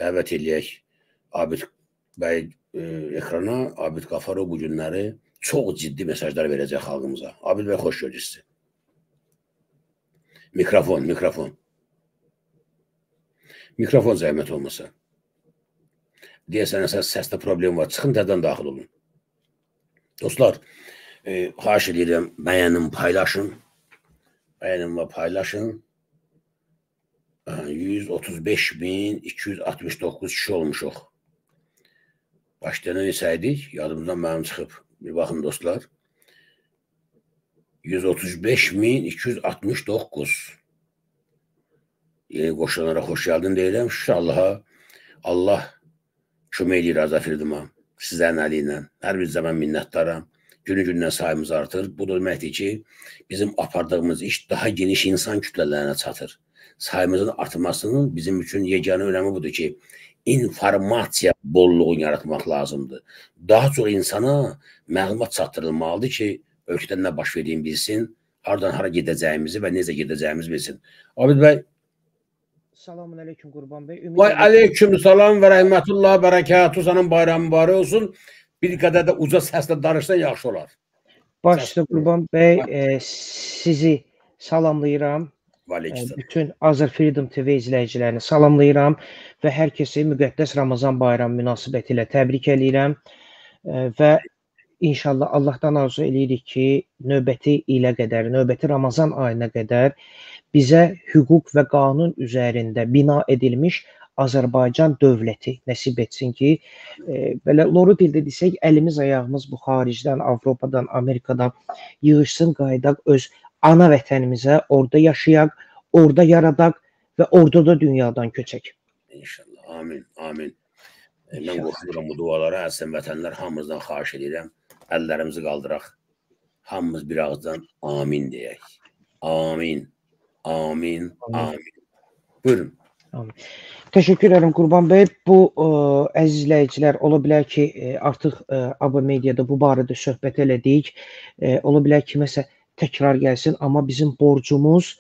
dəvət eləyək Abid bəy ekrana. Abid Qafarov bu günləri çox ciddi mesajlar verəcək xalqımıza. Abid bəy, xoş gördük sizi. Mikrofon. Mikrofon zəhmət olmasa. Deyəsən, səsdə problem var. Çıxın, təzədən daxil olun. Dostlar, xahiş edirəm, bəyənin, paylaşın. Bəyənin və paylaşın. 135.269 kişi olmuşuq. Başda nə desəydik, yadımızdan mənim çıxıb. Bir baxın dostlar. 135.269. Yeni qoşulanlara xoş gəldin deyirəm. İnşallah Allah kömək edir Azərfirdimə. Sizlərin əli ilə. Hər bir zaman minnətdaram. Günü-gündən sayımız artır. Bu da deməkdir ki, bizim apardığımız iş daha geniş insan kütlələrinə çatır. Sayımızın artmasının bizim üçün yeganə önəmi budur ki, informasiya bolluğunu yaratmaq lazımdır. Daha çox insana məlumat çatdırılmalıdır ki, ölkədə nə baş verdiyini bilsin, haradan hara gedəcəyimizi və necə gedəcəyimizi bilsin. Abid bəy. Selamun aleyküm Qurban bəy. Vay aleyküm salam və rəhmətullah, bərəkatü, sənin bayramın mübarək olsun. Bir qədər də uca səslə danışsan yaxşı olar. Başda Qurban bəy, sizi salamlayıram. Bütün Azərfreedom TV izləyicilərini salamlayıram və hər kəsi müqəddəs Ramazan bayramı münasibəti ilə təbrik edirəm və İnşallah Allahdan arzu edirik ki, növbəti ilə qədər, növbəti Ramazan ayına qədər bizə hüquq və qanun üzərində bina edilmiş Azərbaycan dövləti nəsib etsin ki, belə loru dildə desək, əlimiz, ayağımız bu xaricdən, Avropadan, Amerikadan yığışsın, qaydaq öz ana vətənimizə, orada yaşayaq, orada yaradaq və orada da dünyadan köçək. İnşallah, amin, amin. Mən qoşuluram bu dualara, əzizən vətənlər, hamımızdan xahiş edirəm. Əllərimizi qaldıraq. Hamımız bir ağızdan amin deyək. Amin, amin, amin. Buyurun. Amin. Təşəkkür edirəm Qurban bəy. Bu əziz izləyicilər, ola bilər ki, artıq ABA mediada bu barədə söhbət elədik. Ola bilər ki, məsələn, təkrar gəlsin, amma bizim borcumuz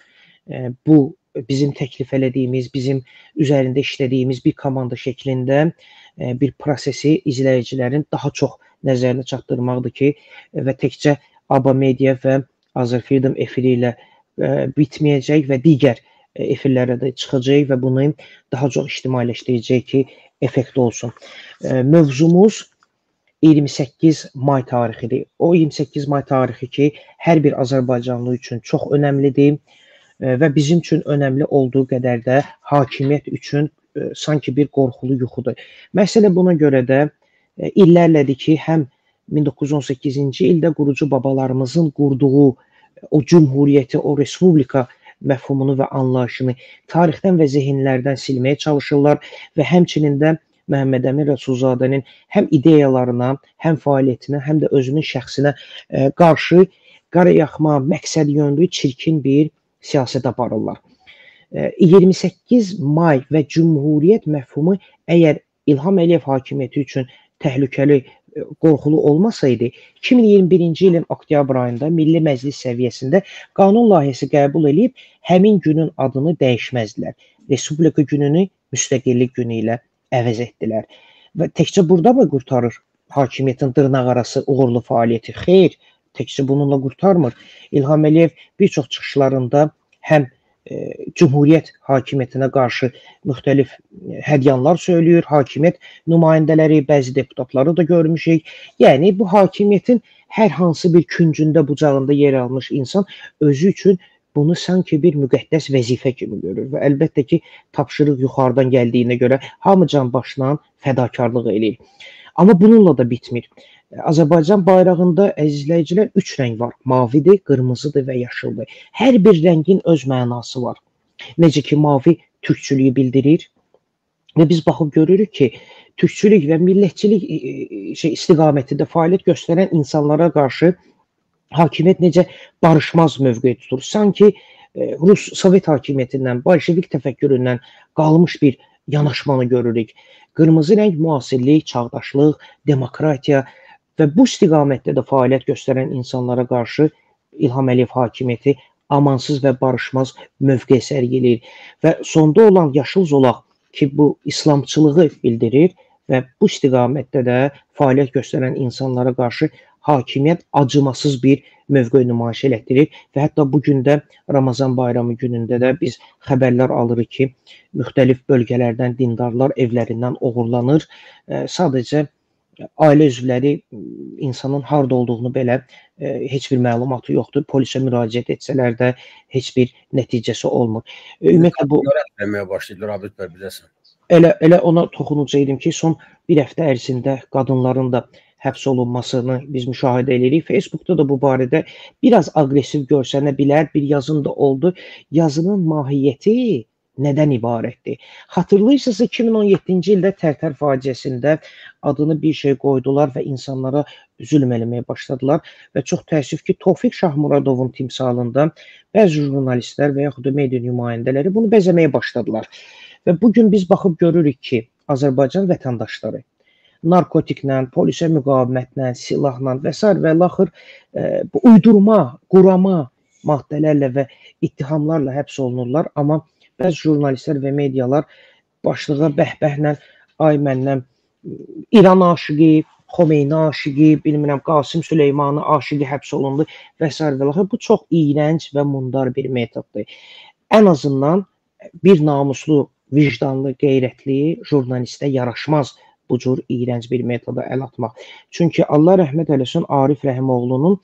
bu bizim təklif elədiyimiz, bizim üzərində işlədiyimiz bir komanda şəklində bir prosesi izləyicilərin daha çox nəzərinə çatdırmaqdır ki, və təkcə ABA media və Azərfreedom efiri ilə bitməyəcək və digər efirlərə də çıxacaq və bunu daha çox ictimailəşdirəcək ki, effektli olsun. Mövzumuz 28 may tarixidir. O 28 may tarixi ki, hər bir Azərbaycanlı üçün çox önəmlidir və bizim üçün önəmli olduğu qədər də hakimiyyət üçün sanki bir qorxulu yuxudur. Məsələ buna görə də illərlədir ki, həm 1918-ci ildə qurucu babalarımızın qurduğu o cümhuriyyəti, o respublika məfhumunu və anlayışını tarixdən və zehinlərdən silməyə çalışırlar və həmçinin də Məhəmməd Əmin Rəsulzadənin həm ideyalarına, həm fəaliyyətinə, həm də özünün şəxsinə qarşı qarayaxma, məqsəd yönlü, çirkin bir siyasət aparırlar. 28 may və cümhuriyyət məfhumu əgər İlham Əliyev hakimiyyəti üçün təhlükəli, qorxulu olmasaydı, 2021-ci ilin oktyabr ayında Milli Məclis səviyyəsində qanun layihəsi qəbul edib həmin günün adını dəyişməzdilər. Respublika gününü müstəqillik günü ilə əvəz etdilər. Və təkcə burada mı qurtarır hakimiyyətin dırnaq arası uğurlu fəaliyyəti? Xeyr, təkcə bununla qurtarmır. İlham Əliyev bir çox çıxışlarında həm Cümhuriyyət hakimiyyətinə qarşı müxtəlif hədyanlar söylüyor, hakimiyyət nümayəndələri, bəzi deputatları da görmüşük. Yəni, bu hakimiyyətin hər hansı bir küncündə, bucağında yer almış insan özü üçün bunu sanki bir müqəddəs vəzifə kimi görür və əlbəttə ki, tapşırıq yuxarıdan gəldiyinə görə hamı can başla fədakarlıq eləyir. Amma bununla da bitmir. Azərbaycan bayrağında əzizləyicilər 3 rəng var. Mavidir, qırmızıdır və yaşıldır. Hər bir rəngin öz mənası var. Necə ki, mavi türkçülüyü bildirir və biz baxıb görürük ki, türkçülük və millətçilik istiqamətində fəaliyyət göstərən insanlara qarşı hakimiyyət necə barışmaz mövqe tutur. Sanki Rus Sovet hakimiyyətindən, bolşevik təfəkküründən qalmış bir yanaşmanı görürük. Qırmızı rəng müasirlik, çağdaşlıq, demokratiya və bu istiqamətdə də fəaliyyət göstərən insanlara qarşı İlham Əliyev hakimiyyəti amansız və barışmaz mövqe sərgiləyir. Və sonda olan yaşıl zolaq ki bu İslamçılığı bildirir və bu istiqamətdə də fəaliyyət göstərən insanlara qarşı hakimiyyət acımasız bir mövqe nümayiş elətdirir və hətta bu gün də Ramazan bayramı günündə də biz xəbərlər alırıq ki, müxtəlif bölgələrdən dindarlar evlərindən oğurlanır. Sadəcə ailə üzvləri insanın harda olduğunu belə heç bir məlumatı yoxdur. Polisə müraciət etsələr də heç bir nəticəsi olmur. Ümumiyyətlə bu eləməyə başlayırlar, Abid bəy, biləsən. Elə ona toxunacaqdım ki, son bir həftə ərzində qadınların da həbs olunmasını biz müşahidə edirik. Facebookda da bu barədə biraz aqressiv görsənə bilər, bir yazın da oldu. Yazının mahiyyəti nədən ibarətdir? Xatırlayırsınız 2017-ci ildə Tərtər faciəsində adını bir şey qoydular və insanlara zülm eləməyə başladılar və çox təəssüf ki, Tofiq Şahmuradovun timsalında bəzi jurnalistlər və yaxud da media nümayəndələri bunu bəzəməyə başladılar. Və bugün biz baxıb görürük ki, Azərbaycan vətəndaşları narkotiklə, polisə müqavimətlə, silahla və s. və laxır bu uydurma, qurama maddələrlə və ittihamlarla həbs olunurlar. Amma bəzi jurnalistlər və medialar başlığa bəhbəhlə, ay məndən İran aşıqı, Xomeyni aşıqı, bilmirəm, Qasım Süleymanı aşıqı həbs olundu və s. və laxır. Bu çox iyrənc və mundar bir metoddur. Ən azından bir namuslu, vicdanlı, qeyrətli jurnalistə yaraşmaz bu cür iyrənc bir metoda əl atmaq. Çünki Allah rəhmət eləsin, Arif Rəhimoğlu'nun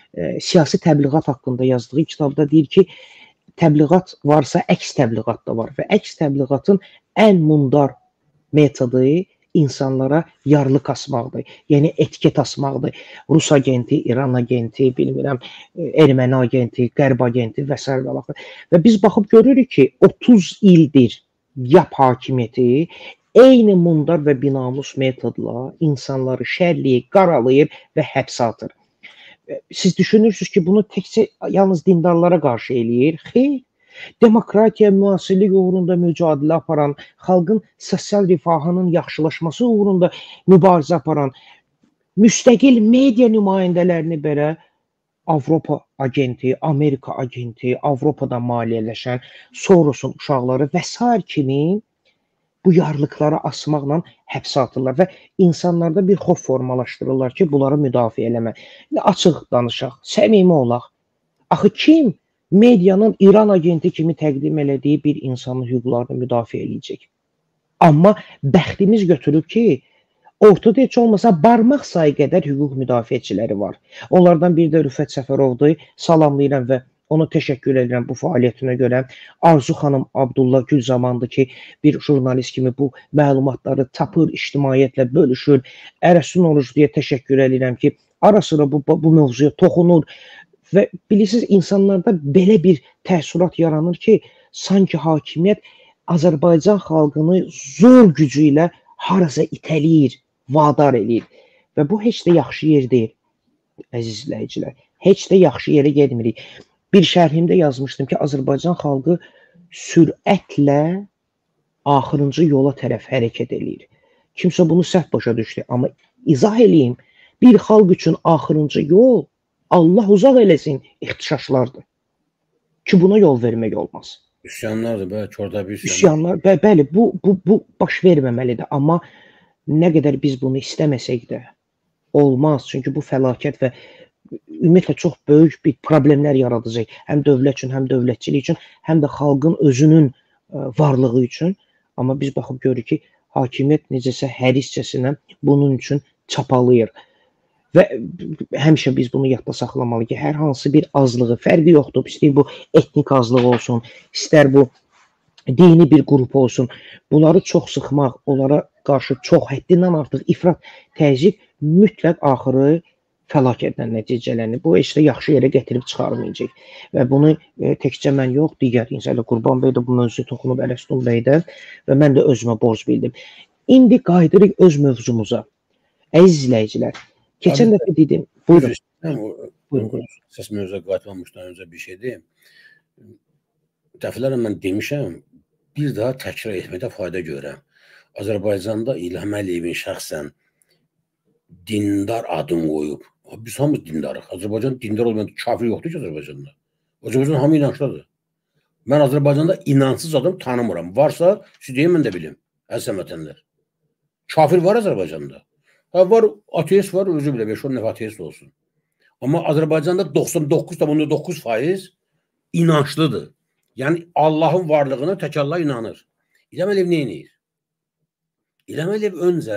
siyasi təbliğat haqqında yazdığı kitabda deyir ki, təbliğat varsa əks təbliğat da var və əks təbliğatın ən mundar metodu insanlara yarlıq asmaqdır. Yəni etiket asmaqdır. Rus agenti, İran agenti, bilmirəm, erməni agenti, qərb agenti və s. Və biz baxıb görürük ki, 30 ildir YAP hakimiyyəti eyni mundar və binamus metodla insanları şərləyib, qaralayıb və həbsə atır. Siz düşünürsünüz ki, bunu təkcə yalnız dindarlara qarşı eləyir. Xeyr, demokratiya, müasirlik uğrunda mücadilə aparan, xalqın sosial rifahının yaxşılaşması uğrunda mübarizə aparan, müstəqil media nümayəndələrini belə Avropa agenti, Amerika agenti, Avropadan maliyyələşən Soros'un uşaqları və s. kimi bu yarlıqları asmaqla həbsə atırlar və insanlarda bir xof formalaşdırırlar ki, bunları müdafiə eləmək. Açıq danışaq, səmimi olaq. Axı kim medianın İran agenti kimi təqdim elədiyi bir insanın hüquqlarını müdafiə eləyəcək? Amma bəxtimiz götürüb ki, ortada heç olmasa barmaq sayı qədər hüquq müdafiəçiləri var. Onlardan biri də Rüfət Səfərovdur. Salamlayıram və ona təşəkkür edirəm bu fəaliyyətinə görə. Arzu xanım Abdullah Gülzamandır ki, bir jurnalist kimi bu məlumatları tapır, ictimaiyyətlə bölüşür. Ərəsun Orucluya təşəkkür edirəm ki, ara sıra bu mövzuya toxunur və bilirsiniz, insanlarda belə bir təəssürat yaranır ki, sanki hakimiyyət Azərbaycan xalqını zor gücü ilə harasa itələyir, vadar eləyir. Və bu heç də yaxşı yer deyil, əziz izləyicilər. Heç də yaxşı yerə gedmirik. Bir şərhimdə yazmışdım ki, Azərbaycan xalqı sürətlə axırıncı yola tərəf hərəkət eləyir. Kimsə bunu səhv başa düşdü. Amma izah eləyim, bir xalq üçün axırıncı yol, Allah uzaq eləsin, ixtişaşlardır. Ki, buna yol vermək olmaz. Üsyanlardır, bəlkə orada bir üsyanlar. Bəli, bu baş verməməlidir. Amma nə qədər biz bunu istəməsək də olmaz. Çünki bu fəlakət və ümumiyyətlə çox böyük bir problemlər yaradacaq. Həm dövlət üçün, həm dövlətçilik üçün, həm də xalqın özünün varlığı üçün. Amma biz baxıb görürük ki, hakimiyyət necəsə həriscəsinə bunun üçün çapalayır. Və həmişə biz bunu yadda saxlamalıyıq ki, hər hansı bir azlığı, fərqi yoxdur. İstər bu etnik azlıq olsun, istər bu dini bir qrup olsun. Bunları çox sıxmaq, onlara qarşı çox həddindən artıq ifrat, təzyiq mütləq axırı fəlakətdən nəticələnir. Bu heç də yaxşı yerə gətirib çıxarmayacaq. Və bunu təkcə mən yox, digər insanlar, Qurban bəy də bu mövzuya toxunub, Ələsdun bəy də və mən də özümə borc bildim. İndi qayıdırıq öz mövzumuza. Əziz izləyicilər, keçən dəfə dedim, buyurun. Səs mövzuya qayıtmamışdan öncə bir şey deyim. Dəfələrlə mən demişəm, bir daha təkrar etməkdə fayda görürəm. Azərbaycanda İlham Əliyevin şəxsən dindar adım qoyub. Biz hamımız dindarıq. Azərbaycan dindar olmayan kafir yoxdur ki Azərbaycanda. Azərbaycan hamı inançlıdır. Mən Azərbaycanda inansız adam tanımıram. Varsa, siz deyin, mən də bilim. Əziz vətəndaşlar. Kafir var Azərbaycanda. Var, ateist var, özü bilə, 5-10 nəfər ateist olsun. Amma Azərbaycanda 99,9% inançlıdır. Yəni, Allahın varlığına tək Allah inanır. İlham Əliyev nə edir? İlham Əliyev öncə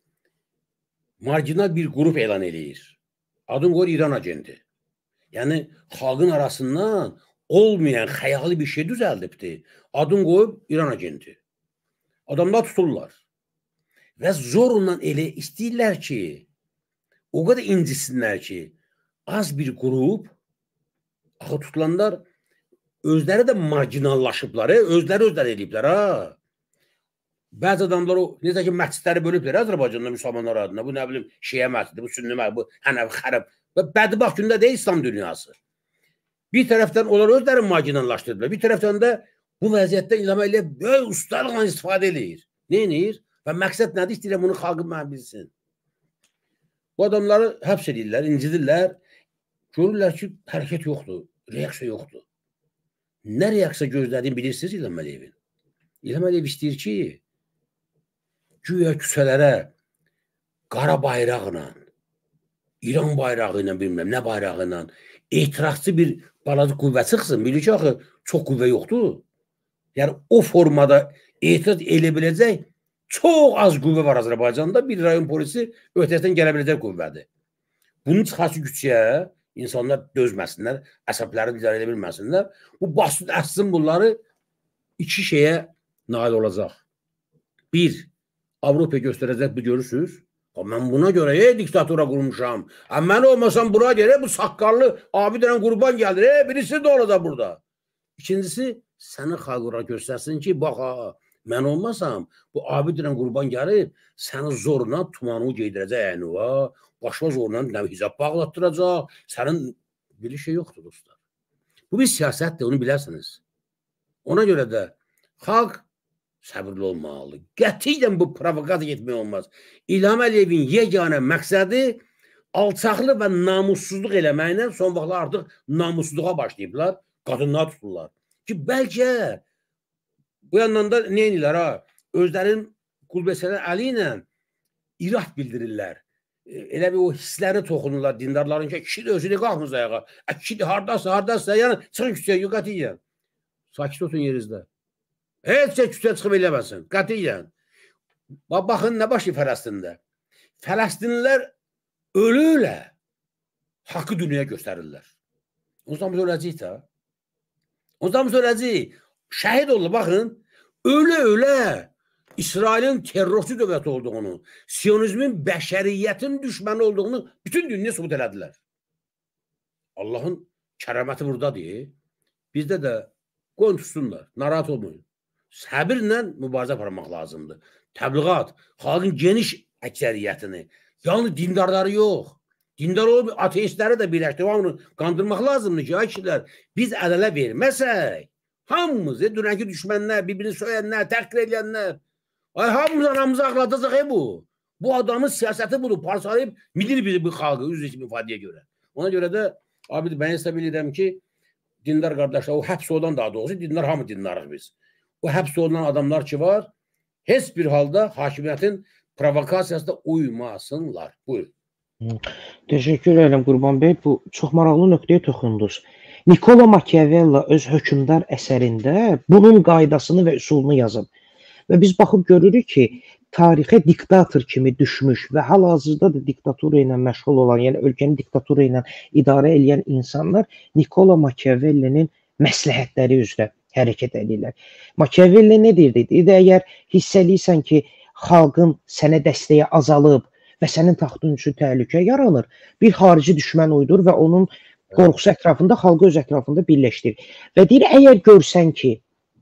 marginal bir qrup elan edir. Adın qoyur İran agenti. Yəni, xalqın arasından olmayan xəyali bir şey düzəldibdir. Adın qoyub İran agenti. Adamlar tuturlar. Və zorla elə istəyirlər ki, o qədər incisinlər ki, az bir qrup axı tutulanlar özləri də marginallaşıblar, özləri ediblər, ha. Bəzi adamlar o, necə ki, məscidləri bölüblər Azərbaycanda müsəlmanlar adına. Bu, nə bilim, Şiə məscidi, bu Sünni məscidi, bu Hənəfi, Xərəb. Və bədbaxt gündə deyil İslam dünyası. Bir tərəfdən onlar özləri marginallaşdırdılar. Bir tərəfdən də bu vəziyyətdə İlham Əliyev böyük ustalıqla istifadə edir. Nə edir? Və məqsəd nədir? İstəyirəm bunu xalqın mənə bilsin. Bu adamları həbs edirlər, incidirlər. Görürlər ki, hərəkət yoxdur, reaksiya yoxdur. Nə reaksiya gözlədiyini bilirsiniz İlham Əliyevin? İlham Əliyev istəyir ki, güya küçələrə qara bayraqla, İran bayrağı ilə, bilməm, nə bayrağı ilə etirazçı bir balaca qüvvə çıxsın. Bilir ki, axı, çox qüvvə yoxdur. Yəni, o formada etiraz elə biləcək çox az qüvvə var Azərbaycanda. Bir rayon polisi ötəsindən gələ biləcək qüvvədir. Bunun çıxası küçəyə insanlar dözməsinlər, əsəbləri idarə edə bilməsinlər. Bu basit əslin bunları iki şeyə nail olacaq. Bir, Avropaya göstərəcək, bu görürsünüz. Mən buna görə diktatura qurmuşam. Mən olmasam bura görə bu saqqallı abi dənən qurban gəldir. Birisi də olacaq burada. İkincisi, səni xalqlara göstərsin ki, bax, mən olmasam, bu abi dənən qurban gəlib, səni zorla tumanı geydirəcək əynuva, başına zorla hicab bağlatdıracaq. Sənin bir şey yoxdur, dostlar. Bu bir siyasətdir, onu bilərsiniz. Ona görə də xalq səbirli olmalı. Qətiyyən bu provokasiya etmək olmaz. İlham Əliyevin yeganə məqsədi alçaqlıq və namussuzluq eləməklə son vaxtlar artıq namussuzluğa başlayıblar. Qadınlar tuturlar. Ki, bəlkə bu yandan da nə edirlər, ha? Özlərin qulbəsinin əli ilə irad bildirirlər. Elə bir o hissləri toxunurlar dindarların ki, kişi də özünü qalxmız ayağa. Kişi də haradasa, yəni çıxın küçəyə, qətiyyən. Sakit olsun yerinizdə. Heç şey küçəyə çıxıb eləməsin, qətiyyən. Baxın, nə başı Fələstində? Fələstinlilər ölüylə haqqı dünyaya göstərirlər. Ondan biz öləcəyik də. Ondan biz öləcəyik. Şəhid oldu, baxın. Ölə-ölə İsrailin terrorçu dövləti olduğunu, Siyonizmin bəşəriyyətin düşməni olduğunu bütün dünya sübut elədilər. Allahın kərəməti buradadır. Bizdə də qoyun tutsunlar, narahat olmayın. Səbirlə mübarizə aparmaq lazımdır. Təbliğat, xalqın geniş əksəriyyətini, yalnız dindarları yox, dindar olub ateistləri də birləşdirib, qandırmaq lazımdır ki, ay kişilər, biz ədələ verməsək, hamımız, dünənki düşmənlər, birbirini söyənlər, təhqir edənlər, ay hamımız anamızı ağladacaq bu. Bu adamın siyasəti budur, parçalayıb midir bizi bu xalqı, üzr ifadəyə görə. Ona görə də, abi, mən hesab edirəm ki, dindar qardaşlar, o həbs olunan daha doğrusu, dindar hamı dindarıq biz. O həbs olunan adamlar ki var, heç bir halda hakimiyyətin provokasiyasına uymasınlar. Buyurun. Teşekkür ederim Qurban bəy. Bu çox maraqlı nöqtəyə toxundunuz. Niccolo Machiavelli öz hökmdar əsərində bunun qaydasını və üsulunu yazıb. Və biz baxıb görürük ki, tarixə diktator kimi düşmüş və hal-hazırda da diktatura ilə məşğul olan, yəni ölkəni diktatura ilə idarə edən insanlar Niccolo Machiavellinin məsləhətləri üzrə hərəkət edirlər. Machiavelli nə deyirdi? Deyirdi, əgər hiss eləyirsən ki, xalqın sənə dəstəyi azalıb və sənin taxtın üçün təhlükə yaranır, bir xarici düşmən uydur və onun qorxusu ətrafında, xalqı öz ətrafında birləşdir. Və deyir, əgər görsən ki,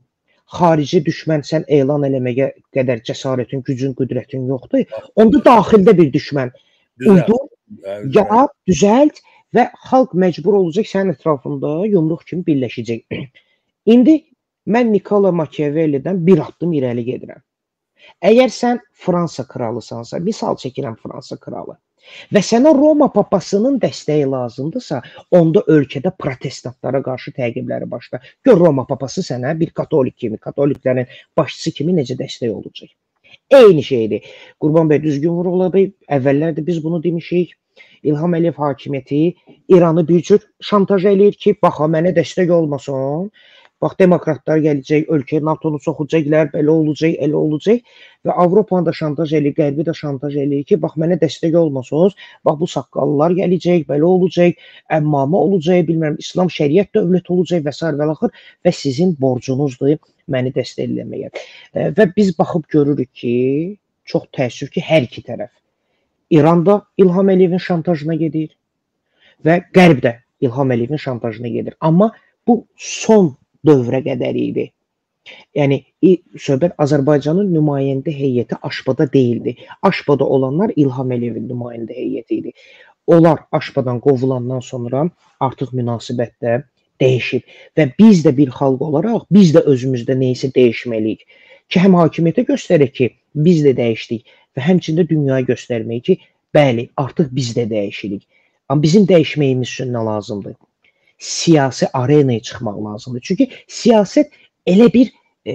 xarici düşmən sən elan eləməyə qədər cəsarətin, gücün, qüdrətin yoxdur, onda daxildə bir düşmən uydur, yarab, düzəlt və xalq məcbur olacaq sənin ətrafında yumruq kimi birləşəcək. İndi mən Niccolo Machiavelli'dən bir addım irəli gedirəm. Əgər sən Fransa kralısansa, misal çəkirəm Fransa kralı, Və sənə Roma papasının dəstəyi lazımdırsa, onda ölkədə protestantlara qarşı təqibləri başla. Gör Roma papası sənə bir katolik kimi, katoliklərin başçısı kimi necə dəstək olacaq. Eyni şeydir. Qurban bəy düzgün vurğuladı. Əvvəllər də biz bunu demişik. İlham Əliyev hakimiyyəti İranı bir cür şantaj eləyir ki, bax, mənə dəstək olmasın. Bax, demokratlar gələcək, ölkəyə NATO-nu soxacaqlar, belə olacaq, elə olacaq. Və Avropanı da şantaj eləyir, Qərbi də şantaj eləyir ki, bax, mənə dəstək olmasınız, bax, bu saqqallılar gələcək, belə olacaq, əmmamə olacaq, bilmirəm, İslam şəriət dövləti olacaq və s. və axır və sizin borcunuzdur məni dəstəkləməyə. Və biz baxıb görürük ki, çox təəssüf ki, hər iki tərəf. İran da İlham Əliyevin şantajına gedir və Qərb də İlham Əliyevin şantajına gedir. Amma bu son dövrə qədər idi. Yəni, söhbət Azərbaycanın nümayəndə heyəti Aşbada deyildi. Aşbada olanlar İlham Əliyevin nümayəndə heyəti idi. Onlar Aşbadan qovulandan sonra artıq münasibətdə dəyişib. Və biz də bir xalq olaraq, biz də özümüzdə neysə dəyişməliyik. Ki, həm hakimiyyətə göstərir ki, biz də dəyişdik və həmçində dünyaya göstərmək ki, bəli, artıq biz də dəyişirik. Amma bizim dəyişməyimiz üçün nə lazımdır? Siyasi arenaya çıxmaq lazımdır. Çünki siyasət elə bir,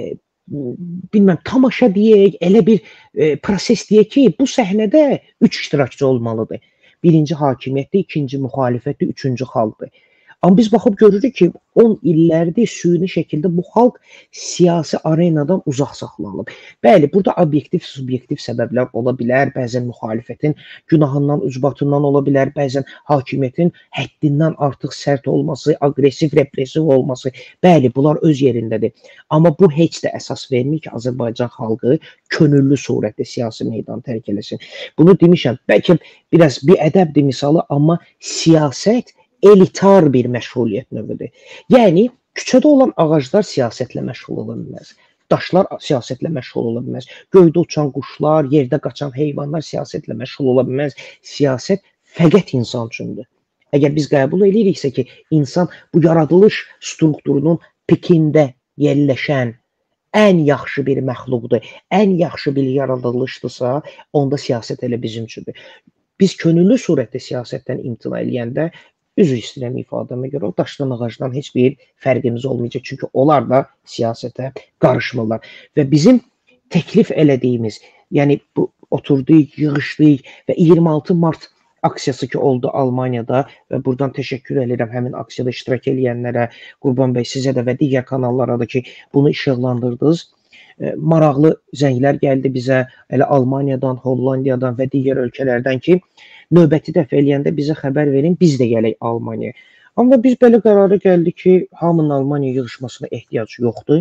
bilməm, tamaşa deyək, elə bir proses deyək ki, bu səhnədə 3 iştirakçı olmalıdır. Birinci hakimiyyətdir, ikinci müxalifətdir, üçüncü xalqdır. Amma biz baxıb görürük ki, 10 illərdir süni şəkildə bu xalq siyasi arenadan uzaq saxlanılıb. Bəli, burada obyektiv, subyektiv səbəblər ola bilər, bəzən müxalifətin günahından, ucbatından ola bilər, bəzən hakimiyyətin həddindən artıq sərt olması, aqressiv, repressiv olması, bəli, bunlar öz yerindədir. Amma bu heç də əsas vermir ki, Azərbaycan xalqı könüllü surətdə siyasi meydanı tərk eləsin. Bunu demişəm, bəlkə biraz bir ədəbdir misalı, amma siyasət elitar bir məşğuliyyət növüdür. Yəni, küçədə olan ağaclar siyasətlə məşğul ola bilməz. Daşlar siyasətlə məşğul ola bilməz. Göydə uçan quşlar, yerdə qaçan heyvanlar siyasətlə məşğul ola bilməz. Siyasət fəqət insan üçündür. Əgər biz qəbul ediriksə ki, insan bu yaradılış strukturunun pikində yerləşən ən yaxşı bir məxluqdur, ən yaxşı bir yaradılışdırsa, onda siyasət elə bizim üçündür. Biz könüllü surətdə siyasətdən imtina eləyəndə üzr istəyirəm ifadəmə görə, o daşdan, ağacdan heç bir fərqimiz olmayacaq. Çünki onlar da siyasətə qarışmırlar. Və bizim təklif elədiyimiz, yəni bu oturduq, yığışdıq və 26 mart aksiyası ki oldu Almaniyada və buradan təşəkkür edirəm həmin aksiyada iştirak eləyənlərə, Qurban bəy sizə də və digər kanallara da ki bunu işıqlandırdınız. Maraqlı zənglər gəldi bizə, elə Almaniyadan, Hollandiyadan və digər ölkələrdən ki, növbəti dəfə eləyəndə bizə xəbər verin, biz də gələk Almaniyaya. Amma biz belə qərara gəldik ki, hamının Almaniya yığışmasına ehtiyac yoxdur.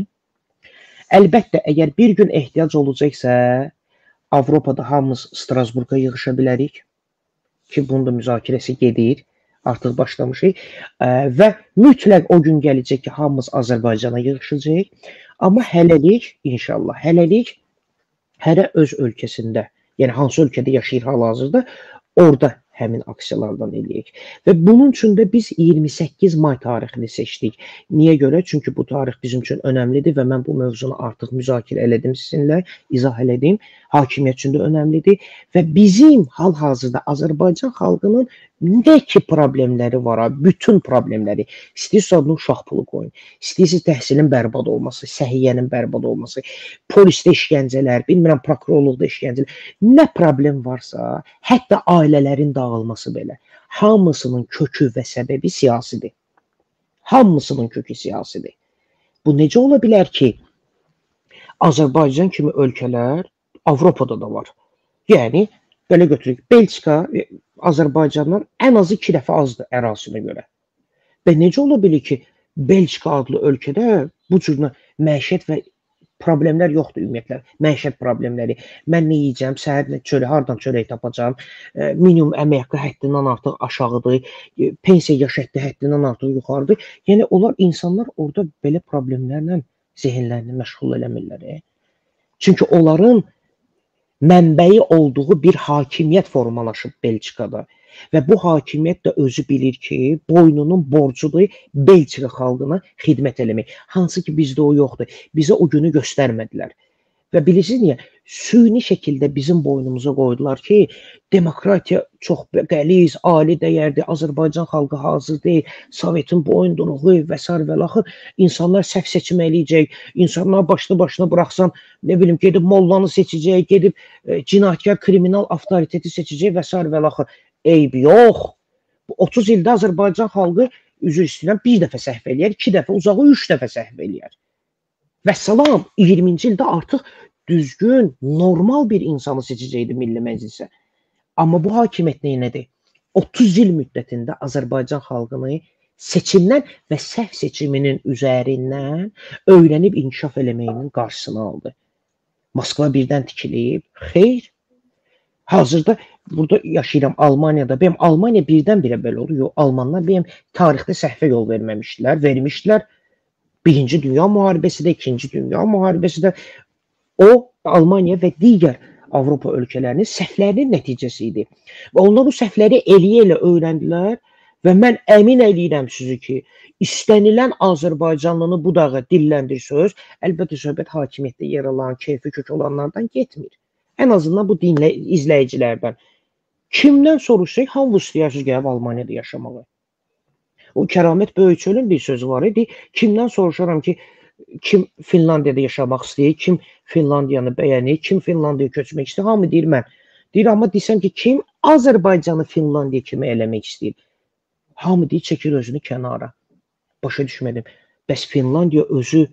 Əlbəttə, əgər bir gün ehtiyac olacaqsa, Avropada hamımız Strasburqa yığışa bilərik ki, bunun da müzakirəsi gedir, artıq başlamışıq və mütləq o gün gələcək ki, hamımız Azərbaycana yığışacaq. Amma hələlik, inşallah, hələlik hərə öz ölkəsində, yəni hansı ölkədə yaşayır hal-hazırda, orada həmin aksiyalardan eləyək. Və bunun üçün də biz 28 may tarixini seçdik. Niyə görə? Çünki bu tarix bizim üçün önəmlidir və mən bu mövzunu artıq müzakirə elədim sizinlə, izah elədim. Hakimiyyət üçün də önəmlidir və bizim hal-hazırda Azərbaycan xalqının nə ki problemləri var, bütün problemləri, istəyirsə adını uşaq pulu qoyun, istəyirsə təhsilin bərbad olması, səhiyyənin bərbad olması, polisdə işgəncələr, bilmirəm, prokurorluqda işgəncələr, nə problem varsa, hətta ailələrin dağılması belə, hamısının kökü və səbəbi siyasidir. Hamısının kökü siyasidir. Bu necə ola bilər ki, Azərbaycan kimi ölkələr Avropada da var. Yəni, belə götürük, Belçika Azərbaycandan ən azı 2 dəfə azdır ərazisinə görə. Və necə ola bilir ki, Belçika adlı ölkədə bu cür məişət və problemlər yoxdur ümumiyyətlə, məişət problemləri. Mən nə yiyəcəm, səhər çörək, hardan çörək tapacam, minimum əmək haqqı həddindən artıq aşağıdır, pensiya yaş həddi həddindən artıq yuxarıdır. Yəni, onlar insanlar orada belə problemlərlə zehinlərini məşğul eləmirlər. Çünki onların mənbəyi olduğu bir hakimiyyət formalaşıb Belçikada və bu hakimiyyət də özü bilir ki, boynunun borcudur Belçika xalqına xidmət eləmək. Hansı ki, bizdə o yoxdur. Bizə o günü göstərmədilər. Və bilirsiniz niyə? Süni şəkildə bizim boynumuza qoydular ki, demokratiya çox qəliz, ali dəyərdir, Azərbaycan xalqı hazır deyil, Sovetin boyunduruğu və s. və axır. İnsanlar səhv seçim eləyəcək, insanlar başına buraxsan, nə bilim, gedib mollanı seçəcək, gedib cinayətkar, kriminal avtoriteti seçəcək və s. və axır. Eyb yox. 30 ildə Azərbaycan xalqı, üzr istəyirəm, bir dəfə səhv eləyər, 2 dəfə, uzağı 3 dəfə səhv eləyər. Və salam, 20-ci ildə artıq düzgün, normal bir insanı seçəcəkdi Milli Məclisə. Amma bu hakimiyyət nədir? 30 il müddətində Azərbaycan xalqını seçimdən və səhv seçiminin üzərindən öyrənib inkişaf eləməyinin qarşısını aldı. Moskva birdən tikilib, xeyr. Hazırda burada yaşayıram Almaniyada. Benim Almaniya birdən-birə belə olur. Yox, Almanlar benim tarixdə səhvə yol verməmişdilər, vermişdilər. Birinci Dünya Müharibəsi də, İkinci Dünya Müharibəsi də o Almaniya və digər Avropa ölkələrinin səhvlərinin nəticəsi idi. Və onlar bu səhvləri elə öyrəndilər və mən əmin eləyirəm sizi ki, istənilən Azərbaycanlını budağa dilləndirsəz, əlbəttə söhbət hakimiyyətdə yer alan, keyfi kök olanlardan getmir. Ən azından bu izləyicilərdən. Kimdən soruşsaq, hamı istəyirsiniz gəlib Almaniyada yaşamalı. O Kəramət Böyükçölün bir sözü var idi. Kimdən soruşaram ki, kim Finlandiyada yaşamaq istəyir, kim Finlandiyanı bəyənir, kim Finlandiyaya köçmək istəyir, hamı deyir mən. Deyir, amma desəm ki, kim Azərbaycanı Finlandiya kimi eləmək istəyir? Hamı deyir, çəkir özünü kənara. Başa düşmədim. Bəs Finlandiya özü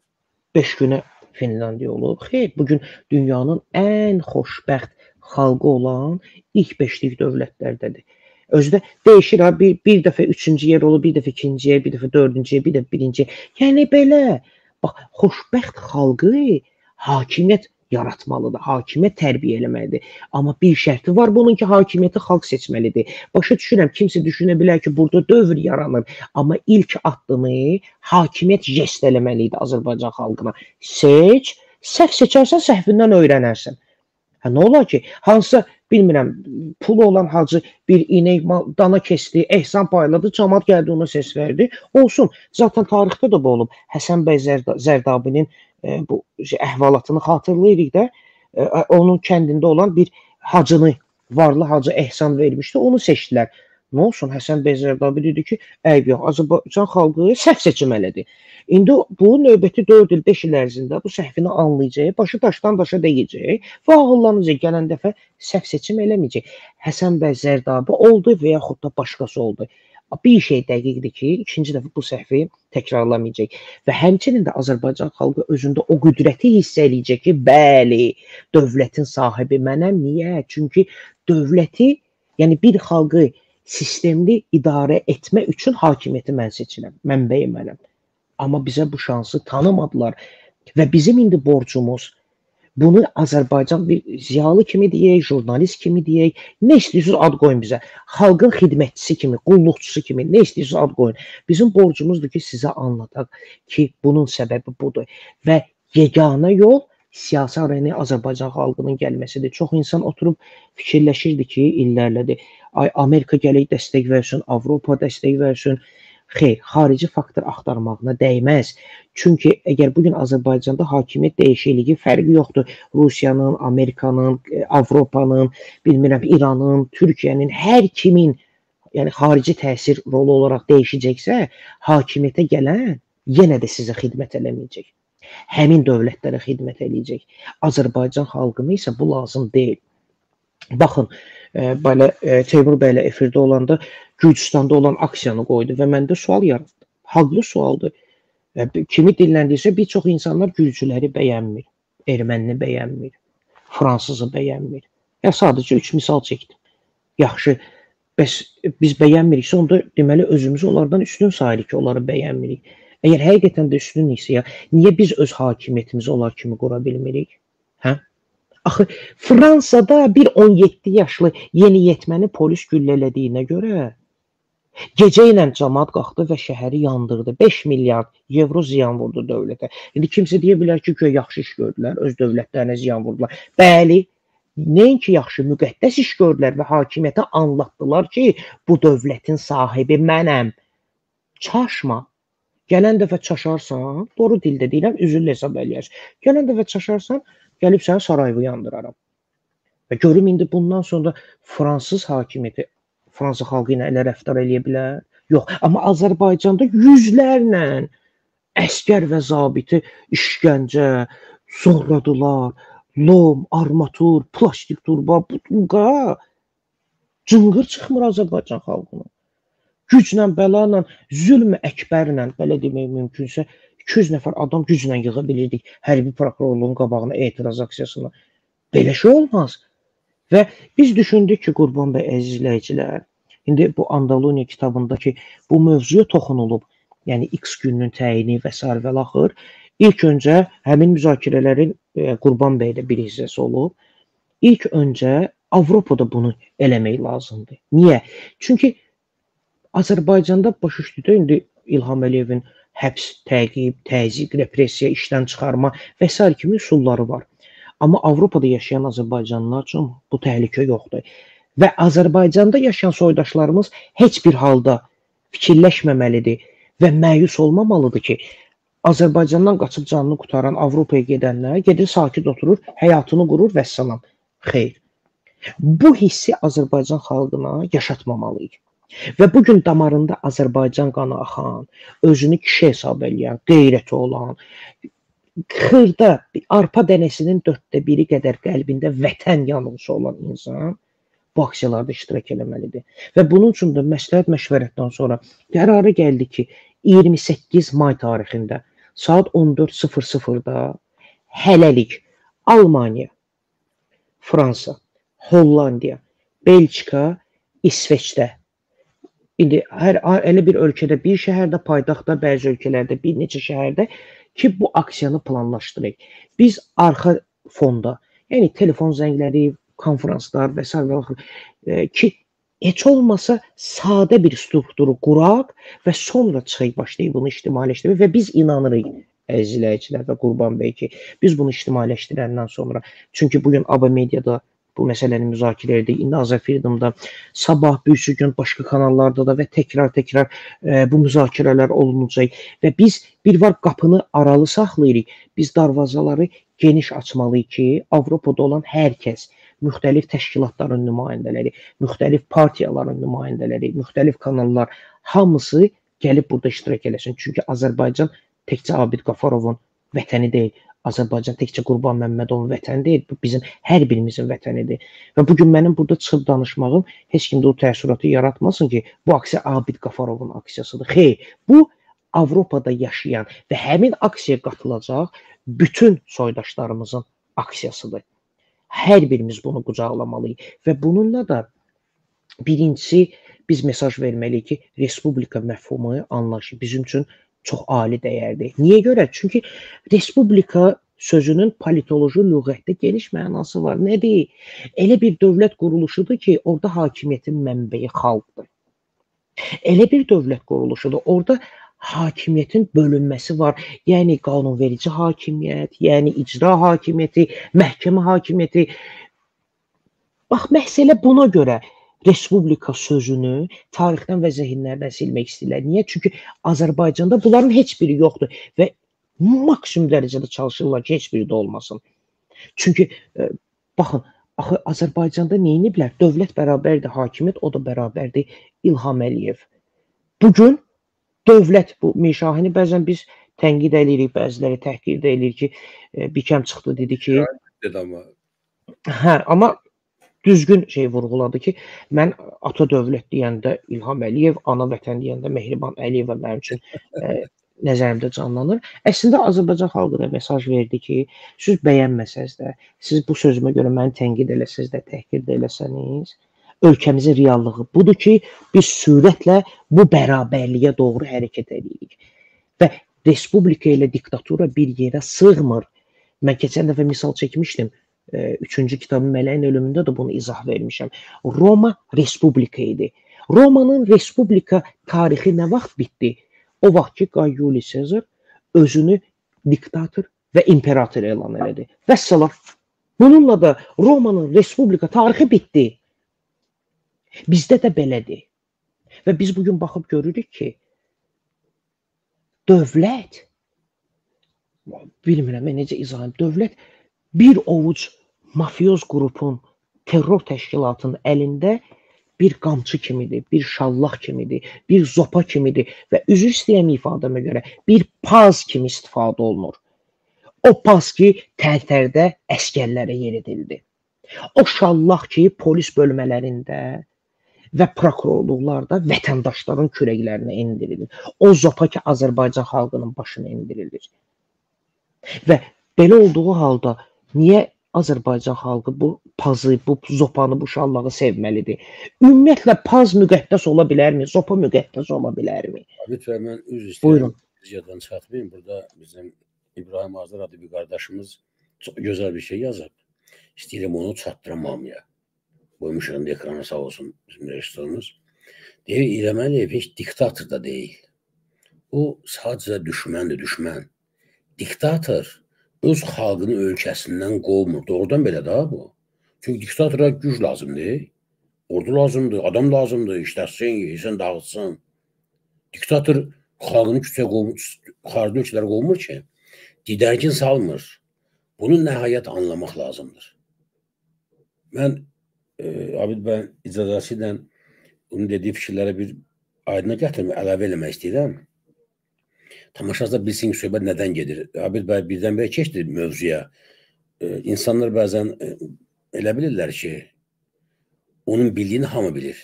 5 günə Finlandiya olub. Xeyr, bugün dünyanın ən xoşbəxt xalqı olan ilk 5-lik dövlətlərdədir. Özü də dəyişir, bir dəfə 3-cü yer olur, bir dəfə 2-ci yer, bir dəfə 4-cü yer, bir dəfə 1-ci yer. Yəni belə, bax, xoşbəxt xalqı hakimiyyət yaratmalıdır, hakimiyyət tərbiyə eləməlidir. Amma bir şərti var bunun ki, hakimiyyəti xalq seçməlidir. Başa düşürəm, kimsə düşünə bilər ki, burada dövr yaranır. Amma ilk addımı hakimiyyət jest eləməlidir Azərbaycan xalqına. Seç, səhv seçərsən, səhvindən öyrənərsən. Nə olar ki, hansısa, bilmirəm, pulu olan hacı bir inək dana kesti, ehsan payladı, cəmaət gəldi ona ses verdi. Olsun, zaten tarixdə də bu olub. Həsən bəy Zərdabinin bu əhvalatını xatırlayırıq da, onun kəndində olan bir hacını, varlı hacı ehsan vermişdi, onu seçdilər. Nə olsun, Həsən bəy Zərdabi dedi ki, əyb yox, Azərbaycan xalqı səhv seçim elədi. İndi bu növbəti 4 il, 5 il ərzində bu səhvini anlayacaq, başı daşdan daşa deyəcək və ağıllanacaq, gələn dəfə səhv seçim eləməyəcək. Həsən bəy Zərdabi oldu və yaxud da başqası oldu. Bir şey dəqiqdir ki, ikinci dəfə bu səhvi təkrarlamayacaq. Və həmçinin də Azərbaycan xalqı özündə o qüdrəti hiss eləyəcək ki, bəli, dövlətin sahibi mənəm. Niyə? Çünki dövləti, yəni bir xalqı sistemli idarə etmə üçün hakimiyyəti mən seçirəm, mənbəyi mənəm. Amma bizə bu şansı tanımadılar və bizim indi borcumuz bunu Azərbaycan bir ziyalı kimi deyək, jurnalist kimi deyək, nə istəyirsiniz ad qoyun bizə. Xalqın xidmətçisi kimi, qulluqçusu kimi, nə istəyirsiniz ad qoyun. Bizim borcumuzdur ki, sizə anlataq ki, bunun səbəbi budur. Və yeganə yol siyasi arenaya Azərbaycan xalqının gəlməsidir. Çox insan oturub fikirləşirdi ki, illərlədir. Ay, Amerika gələk dəstək versin, Avropa dəstək versin. Xeyr, xarici faktor axtarmağına dəyməz. Çünki əgər bugün Azərbaycanda hakimiyyət dəyişikliyi fərqi yoxdur. Rusiyanın, Amerikanın, Avropanın, bilmirəm, İranın, Türkiyənin, hər kimin, yəni xarici təsir rolu olaraq dəyişəcəksə, hakimiyyətə gələn yenə də sizə xidmət eləməyəcək. Həmin dövlətlərə xidmət eləyəcək. Azərbaycan xalqına isə bu lazım deyil. Baxın, belə Teymur bəylə efirdə olanda Gürcüstanda olan aksiyanı qoydu və məndə sual yarattı. Haqlı sualdır. Kimi dinləndirsə, bir çox insanlar Gürcüləri bəyənmir, ermənini bəyənmir, fransızı bəyənmir. Ya sadəcə 3 misal çəkdim. Yaxşı, bəs biz bəyənmiriksə, onda deməli özümüzü onlardan üstün sayırıq ki, onları bəyənmirik. Əgər həqiqətən də üstün isə, niyə biz öz hakimiyyətimizi onlar kimi qura bilmirik? Hə? Axı, Fransada bir 17 yaşlı yeniyetməni polis güllələdiyinə görə gecə ilə cəmaət qalxdı və şəhəri yandırdı. 5 milyard evro ziyan vurdu dövlətə. İndi kimsə deyə bilər ki, yaxşı iş gördülər, öz dövlətlərinə ziyan vurdular. Bəli, nəinki yaxşı, müqəddəs iş gördülər və hakimiyyətə anlatdılar ki, bu dövlətin sahibi mənəm. Çaşma. Gələn dəfə çaşarsan, doğru dildə deyirəm, üzrlü hesab eləyərsən. Gələn dəfə çaşarsan, gəlib sənin sarayını yandıraram. Və görüm indi bundan sonra fransız hakimiyyəti Fransa xalqı ilə elə rəftar eləyə bilər? Yox, amma Azərbaycanda yüzlərlə əskər və zabiti işgəncə, zorladılar, lom, armatur, plastik turba, butunqa, cınqır çıxmır Azərbaycan xalqına. Güclə, bəla, zülm əkbərlə, belə demək mümkünsə, 200 nəfər adam güclə yığa bilirdik hərbi prokurorluğun qabağına etiraz aksiyasına. Belə şey olmaz. Və biz düşündük ki, Qurban bəy, əziz izləyicilər, indi bu Andaluniya kitabındakı bu mövzuya toxunulub, yəni X gününün təyini və s. və laxır, ilk öncə həmin müzakirələrin Qurban bəydə bir hissəsi olub, ilk öncə Avropada bunu eləmək lazımdır. Niyə? Çünki Azərbaycanda başa düşdükdə indi İlham Əliyevin həbs, təqib, təzyiq, repressiya, işdən çıxarma və s. kimi üsulları var. Amma Avropada yaşayan Azərbaycanlılar üçün bu təhlükə yoxdur. Və Azərbaycanda yaşayan soydaşlarımız heç bir halda fikirləşməməlidir və məyus olmamalıdır ki, Azərbaycandan qaçıb canını qutaran Avropaya gedənlər gedir, sakit oturur, həyatını qurur və salam. Xeyr. Bu hissi Azərbaycan xalqına yaşatmamalıyıq. Və bugün damarında Azərbaycan qanı axan, özünü kişi hesab eləyən, qeyrəti olan, xırda arpa dənəsinin 1/4 qədər qəlbində vətən yanğısı olan insan bu aksiyalarda iştirak eləməlidir. Və bunun üçün də məsləhət məşvərətdən sonra qərarı gəldi ki, 28 may tarixində saat 14:00-da hələlik Almaniya, Fransa, Hollandiya, Belçika, İsveçdə, indi elə bir ölkədə, bir şəhərdə, paytaxtda, bəzi ölkələrdə, bir neçə şəhərdə ki, bu aksiyanı planlaşdırıq. Biz arxa fonda, yəni telefon zəngləri, konferanslar və s. ki, heç olmasa sadə bir strukturu quraq və sonra çıxıb başlayıb bunu ictimailəşdirmək və biz inanırıq, əziz izləyicilər və Qurban bəy ki, biz bunu ictimailəşdirəndən sonra, çünki bugün ABA mediada bu məsələni müzakirə edik, indi Azər Freedom'da, sabah, büyüsü gün başqa kanallarda da və təkrar bu müzakirələr olunacaq və biz bir var qapını aralı saxlayırıq, biz darvazaları geniş açmalıyıq ki, Avropada olan hər kəs, müxtəlif təşkilatların nümayəndələri, müxtəlif partiyaların nümayəndələri, müxtəlif kanallar, hamısı gəlib burada iştirak eləsin. Çünki Azərbaycan təkcə Abid Qafarovun vətəni deyil, Azərbaycan təkcə Qurban Məmmədovun vətəni deyil, bu bizim hər birimizin vətənidir. Və bugün mənim burada çıxıb danışmağım heç kimdə o təəssüratı yaratmasın ki, bu aksiya Abid Qafarovun aksiyasıdır. Xeyr, bu Avropada yaşayan və həmin aksiyaya qatılacaq bütün soydaşlarımızın aksiyasıdır. Hər birimiz bunu qucaqlamalıyıq və bununla da birincisi biz mesaj verməliyik ki, Respublika məfhumu, anlayışı bizim üçün çox ali dəyərdir. Niyə görə? Çünki Respublika sözünün politoloji lüğətdə geniş mənası var. Nədir? Elə bir dövlət quruluşudur ki, orada hakimiyyətin mənbəyi xalqdır. Elə bir dövlət quruluşudur, orada hakimiyyətin bölünməsi var. Yəni qanunverici hakimiyyət, yəni icra hakimiyyəti, məhkəmə hakimiyyəti. Bax, məhz elə buna görə Respublika sözünü tarixdən və zehinlərdən silmək istəyirlər. Niyə? Çünki Azərbaycanda bunların heç biri yoxdur və maksimum dərəcədə çalışırlar ki, heç biri də olmasın. Çünki baxın, axı Azərbaycanda neyiniblər? Dövlət bərabərdir, hakimiyyət o da bərabərdir İlham Əliyev. Bugün dövlət, bu Mirşahini bəzən biz tənqid edirik, bəziləri təhqir də edirik ki, Bikəm çıxdı dedi ki, amma düzgün şey vurğuladı ki, mən ata dövlət deyəndə İlham Əliyev, ana vətən deyəndə Mehriban Əliyeva mənim üçün nəzərimdə canlanır. Əslində Azərbaycan xalqına mesaj verdi ki, siz bəyənməsəz də, siz bu sözümə görə məni tənqid eləsəz də, təhqir də eləsəniz, ölkəmizin reallığı budur ki, biz sürətlə bu bərabərliyə doğru hərəkət edirik. Və Respublika ilə diktatura bir yerə sığmır. Mən keçən dəfə misal çəkmişdim. 3-cü kitabın Mələyin ölümündə də bunu izah vermişəm. Roma Respublika idi. Romanın Respublika tarixi nə vaxt bitdi? O vaxt ki, Qay Yuli Sezar özünü diktator və imperator elan elədi. Vəssalam. Bununla da Romanın Respublika tarixi bitdi. Bizdə də belədir. Və biz bugün baxıb görürük ki, dövlət, bilmirəm, necə izah edeyim, dövlət bir ovuc mafyoz qrupun, terror təşkilatının əlində bir qamçı kimidir, bir şallaq kimidir, bir zopa kimidir və üzr istəyirəm ifadəmə görə bir paz kimi istifadə olunur. O paz ki, Tərtərdə əskərlərə yeridildi. O şallaq ki, polis bölmələrində və prokurorluqlarda vətəndaşların kürəklərinə indirilir. O zopa ki, Azərbaycan xalqının başına indirilir. Və belə olduğu halda niyə Azərbaycan xalqı bu pazı, bu zopanı, bu şallağı sevməlidir? Ümumiyyətlə paz müqəddəs ola bilərmi? Zopa müqəddəs ola bilərmi? Lütfen mən üzr istəyirəm. Buyurun. Yadan çatmayın. Burada bizim İbrahim Azər adlı bir qardaşımız çox gözəl bir şey yazıb. İstəyirəm onu çatdıramamaya. Qoymuşam ekrana, sağ olsun bizim rejissorumuz. Deyir, İlham Əliyev heç diktator da deyil. O sadəcə düşməndir, düşmən. Diktator öz xalqını ölkəsindən qovmur. Doğrudan belə daha bu. Çünki diktatora güc lazımdır. Ordu lazımdır, adam lazımdır, işləsin, yeysin, dağıtsın. Diktator xalqını küçəyə qovmur, xarici ölkələrə qovmur ki, didərgin salmır. Bunu nəhayət anlamaq lazımdır. Mən Abid bəyin icazəsi ilə onun dediyi fikirlərə bir aydına gətirmək, əlavə eləmək istəyirəm. Tamaşaçılar bilsin ki, söhbət nədən gedir. Abid bəy birdən-birə keçdi mövzuya. İnsanlar bəzən elə bilirlər ki, onun bildiyini hamı bilir.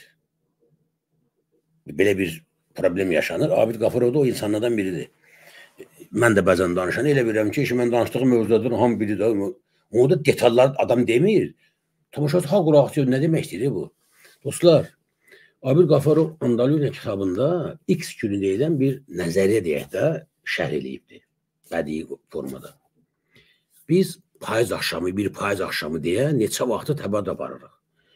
Belə bir problem yaşanır. Abid Qafurov da o insanlardan biridir. Mən də bəzən danışan elə bilirəm ki, mən danışdığım mövzudadır, hamı bilir. Onu da detallar adam demir. Tamaşaçı ha qulaq asıyor, nə demək istəyir bu? Dostlar, Abid Qafurov Andalusiya kitabında X günü deyilən bir nəzəriyyə deyək də şərh eləyibdir. Bədii formada. Biz payız axşamı, bir payız axşamı deyə neçə vaxtı təbəd aparırıq.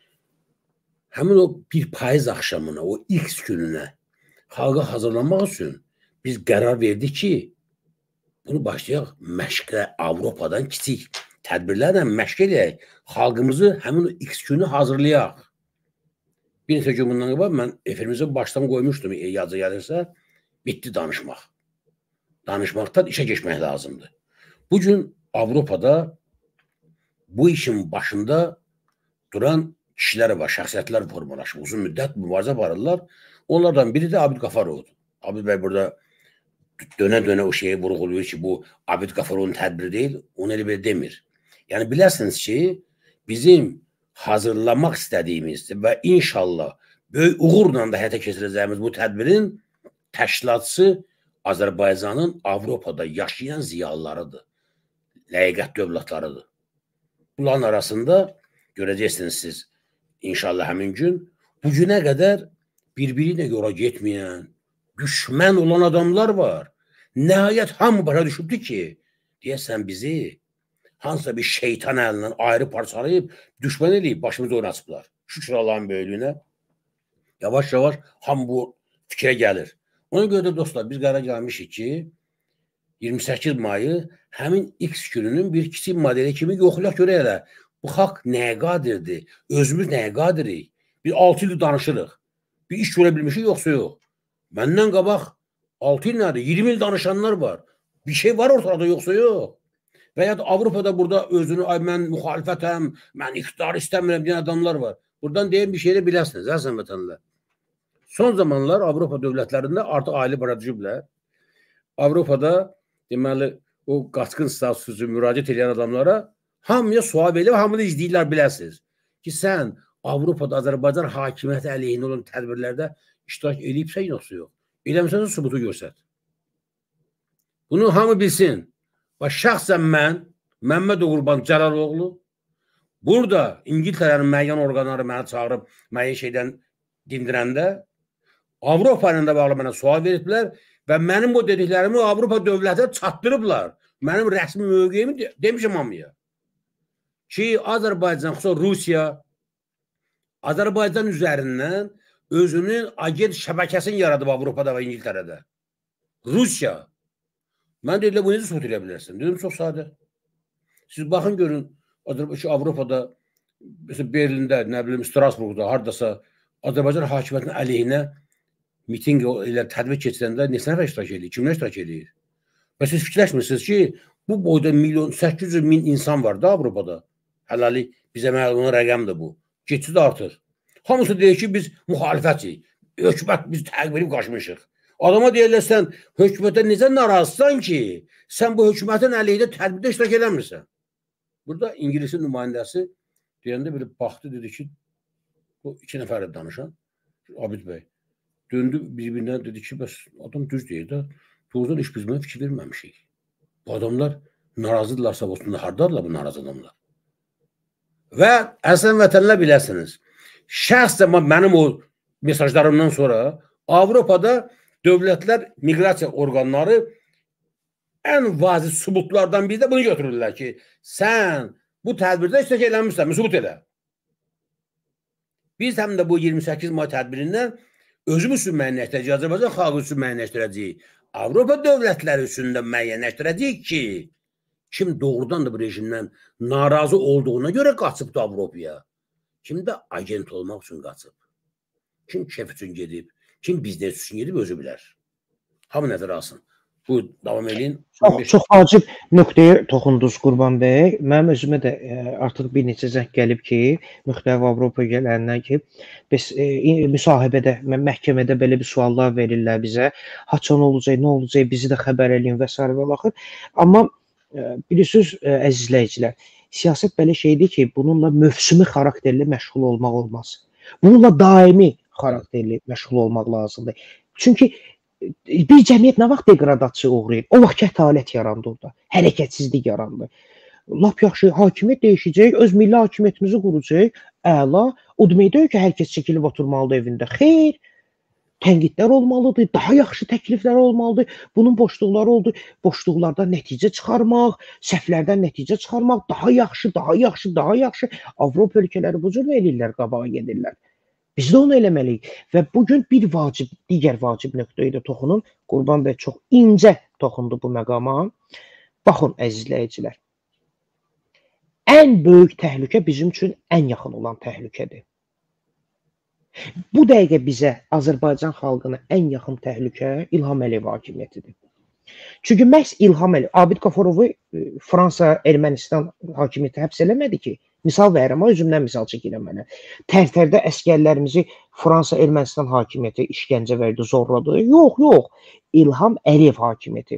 Həmin o bir payız axşamına, o X gününə xalqa hazırlanmaq üçün biz qərar verdik ki, bunu başlayaq məşqlə Avropadan kiçik tədbirlərlə məşq eləyək. Xalqımızı həmin o X günü hazırlayaq. Bir neçə gün bundan qabaq mən efirimizi başdan qoymuşdum, yazı gəlirsə, bitdi danışmaq. Danışmaqdan işə keçmək lazımdır. Bugün Avropada bu işin başında duran kişilər var, şəxsiyyətlər formalaşıb, uzun müddət mübarizə aparırlar. Onlardan biri də Abid Qafarovdur. Abid bəy burada dönə-dönə o şeyi vurğuluyor ki, bu Abid Qafarovun tədbiri deyil, onu elə belə demir. Yəni bilirsiniz ki, bizim hazırlamaq istədiyimiz və inşallah böyük uğurla da həyata keçirəcəyimiz bu tədbirin təşkilatçısı Azərbaycanın Avropada yaşayan ziyalılarıdır. Ləqiqət dövlətlarıdır. Bunların arasında görəcəksiniz siz inşallah həmin gün bu günə qədər bir-birinə yola getməyən, düşmən olan adamlar var. Nəhayət hamı başa düşübdür ki, deyəsən bizi hansısa bir şeytan əlindən ayrı parçalayıb, düşmən eləyib, başımızı oynatsıblar. Şükür Allahın böyüklüyünə. Yavaş-yavaş hamı bu fikrə gəlir. Ona görə də dostlar, biz qərar gəlmişik ki, 28 mayı həmin X gününün bir kiçik modeli kimi yoxlayaq görək elə. Bu xalq nəyə qadirdir? Özümüz nəyə qadirik? Biz 6 il danışırıq. Bir iş görə bilmişik, yoxsa yox. Məndən qabaq 6 il nədir? 20 il danışanlar var. Bir şey var ortada, yoxsa yox. Və ya da Avropada burada özünü, mən müxalifətəm, mən iqtidar istəmirəm deyən adamlar var. Buradan deyən bir şey də biləsiniz, əzəm vətənlər. Son zamanlar Avropa dövlətlərində artıq ailə bara düşüblər. Avropada deməli o qaçqın statusu müraciət edən adamlara hamıya sual verir, hamını izləyirlər, biləsiniz. Ki sən Avropada Azərbaycan hakimiyyəti əleyhinə olan tədbirlərdə iştirak edibsən, yoxsa yox. Eləmsən, sübutu görsət. Bunu hamı bilsin. Və şəxsən mən, Məmməd Qurban Cəlaloğlu, burada İngiltərənin müəyyən orqanları məni çağırıb, müəyyən şeydən dindirəndə, Avropa ilə də bağlı mənə sual veriblər və mənim o dediklərimi Avropa dövlətə çatdırıblar. Mənim rəsmi mövqeyimi demişim hamıya. Ki, Azərbaycan, xüsusən Rusiya, Azərbaycan üzərindən özünün agent şəbəkəsini yaradıb Avropada və İngiltərədə. Rusiya. Mən dedilər, bu necə sübut edə bilərsən? Dedim, çox sadə. Siz baxın, görün, Avropada, mesela Berlində, nə bilim, Strasburgda, haradasa Azərbaycan hakimiyyətinin əleyhinə miting ilə tədbir keçirəndə neçə nəfər iştirak edir? Kimlər iştirak edir? Və siz fikirləşmirsiniz ki, Bu boyda 800 min insan var da Avropada. Hələli bizə məlum olan rəqəmdir bu. Getdi artır. Hamısı deyir ki, biz müxalifətçiyik. Hökumət biz təqib edib qaçmışıq. Adama deyirlər, sən hökumətə necə narazısan ki, sən bu hökumətin əleyhində tədbirdə iştirak eləmirsən. Burada İngilisin nümayəndəsi deyəndə belə baxdı, dedi ki, bu 2 nəfərlə danışan, Abid bəy. Döndü bir-birindən, dedi ki, bəs adam düz deyir də, doğrudan iş biz mənə fikir verməmişik. Bu adamlar narazıdırlarsa olsun, hardadılar bu narazı adamlar? Və əslən vətənlər biləsiniz, şəxsən mənim o mesajlarımdan sonra Avropada dövlətlər, miqrasiya orqanları ən vacib sübutlardan biri də bunu götürürlər ki, sən bu tədbirdə iştirak eləmişsən, sübut elə. Biz həm də bu 28 may tədbirindən özümüz üçün müəyyənləşdirəcəyik, Azərbaycan xalqı üçün müəyyənləşdirəcəyik, Avropa dövlətləri üçün də müəyyənləşdirəcəyik ki, kim doğrudan da bu rejimdən narazı olduğuna görə qaçıbdı Avropaya, kim də agent olmaq üçün qaçıb, kim kef üçün gedib, kim biznes üçün gedib özü bilər. Hamı nəzərə alsın. Bu davam edin. Çox vacib nöqtəyə toxundunuz Qurban bəy. Mənim özümə də artıq bir neçə zəng gəlib ki, müxtəlif Avropa gələndən ki, biz müsahibədə, məhkəmədə belə bir suallar verirlər bizə. Haçan olacaq, nə olacaq, bizi də xəbər eləyin və s. və baxır. Amma bilirsiniz, əzizləyicilər, siyasət belə şeydir ki, bununla mövsümi xarakterli məşğul olmaq olmaz. Bununla daimi xarakterli məşğul olmaq lazımdır. Çünki bir cəmiyyət nə vaxt degradasiya uğrayır? O vaxt kətalət yarandı orada, hərəkətsizlik yarandı. Lap yaxşı, hakimiyyət değişəcək, öz milli hakimiyyətimizi quracaq, əla. O demək deyil ki, hər kəs çəkilib oturmalıdır evində. Xeyr, tənqidlər olmalıdır, daha yaxşı təkliflər olmalıdır. Bunun boşluqları oldu. Boşluqlardan nəticə çıxarmaq, səhvlərdən nəticə çıxarmaq, daha yaxşı, daha yaxşı, daha yaxşı. Avropa ölkələri bu cür eləyirlər, qabağa gedirlər. Biz də onu eləməliyik. Və bugün bir vacib, digər vacib nöqtəyə də toxunun. Qurban bəy çox incə toxundu bu məqama. Baxın, əzizləyicilər. Ən böyük təhlükə bizim üçün ən yaxın olan təhlükədir. Bu dəqiqə bizə, Azərbaycan xalqına ən yaxın təhlükə İlham Əliyev hakimiyyətidir. Çünki məhz İlham Əliyev, Abid Qafarovu Fransa, Ermənistan hakimiyyəti həbs eləmədi ki, misal verirəm, özümdən misal çəkirəm mənə. Tərtərdə əskərlərimizi Fransa, Ermənistan hakimiyyəti işgəncə verdi, zorladı. Yox, yox. İlham Əliyev hakimiyyəti.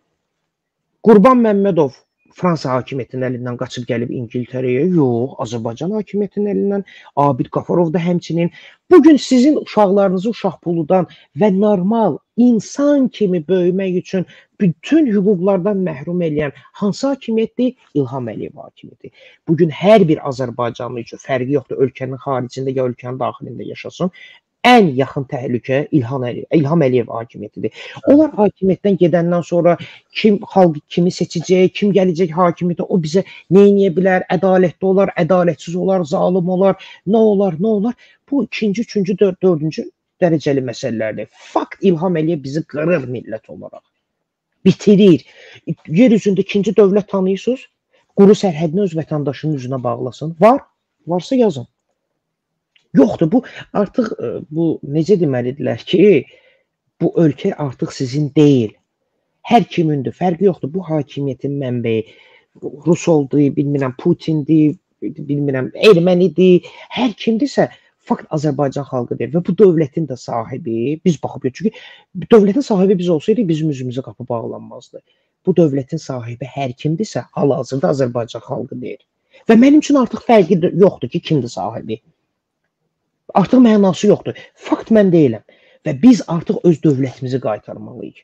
Qurban Məmmədov Fransa hakimiyyətinin əlindən qaçıb gəlib İngiltərəyə. Yox, Azərbaycan hakimiyyətinin əlindən. Abid Qafarov da həmçinin. Bugün sizin uşaqlarınızı uşaq puludan və normal insan kimi böyümək üçün bütün hüquqlardan məhrum eləyən hansı hakimiyyətdir? İlham Əliyev hakimiyyəti. Bugün hər bir Azərbaycanlı üçün fərqi yoxdur, ölkənin xaricində ya ölkənin daxilində yaşasın. Ən yaxın təhlükə İlham Əliyev hakimiyyətidir. Onlar hakimiyyətdən gedəndən sonra xalq kimi seçəcək, kim gələcək hakimiyyətə, o bizə nə edə bilər, ədalətli olar, ədalətsiz olar, zalım olar, nə olar, nə olar. Bu ikinci, üçüncü, dördüncü dərəcəli məsələlərdir. Fakt İlham Əliyev bizi qırır millət olaraq. Bitirir. Yer üzündə ikinci dövlət tanıyırsınız, quru sərhədini öz vətəndaşının üzünə bağlasın. Var, varsa yazın. Yoxdur, bu artıq necə deməlidirlər ki, bu ölkə artıq sizin deyil. Hər kimindir, fərqi yoxdur. Bu hakimiyyətin mənbəyi Rus oldu, bilmirəm, Putindir, bilmirəm, ermənidir, hər kimdirsə fakt Azərbaycan xalqıdır və bu dövlətin də sahibi, biz baxıb yox. Çünki dövlətin sahibi biz olsaydı bizim üzümüzə qapı bağlanmazdı. Bu dövlətin sahibi hər kimdirsə hal-hazırda Azərbaycan xalqı deyir. Və mənim üçün artıq fərqi yoxdur ki, kimdir sahibi. Artıq mənası yoxdur. Fakt mən deyiləm. Və biz artıq öz dövlətimizi qaytarmalıyıq.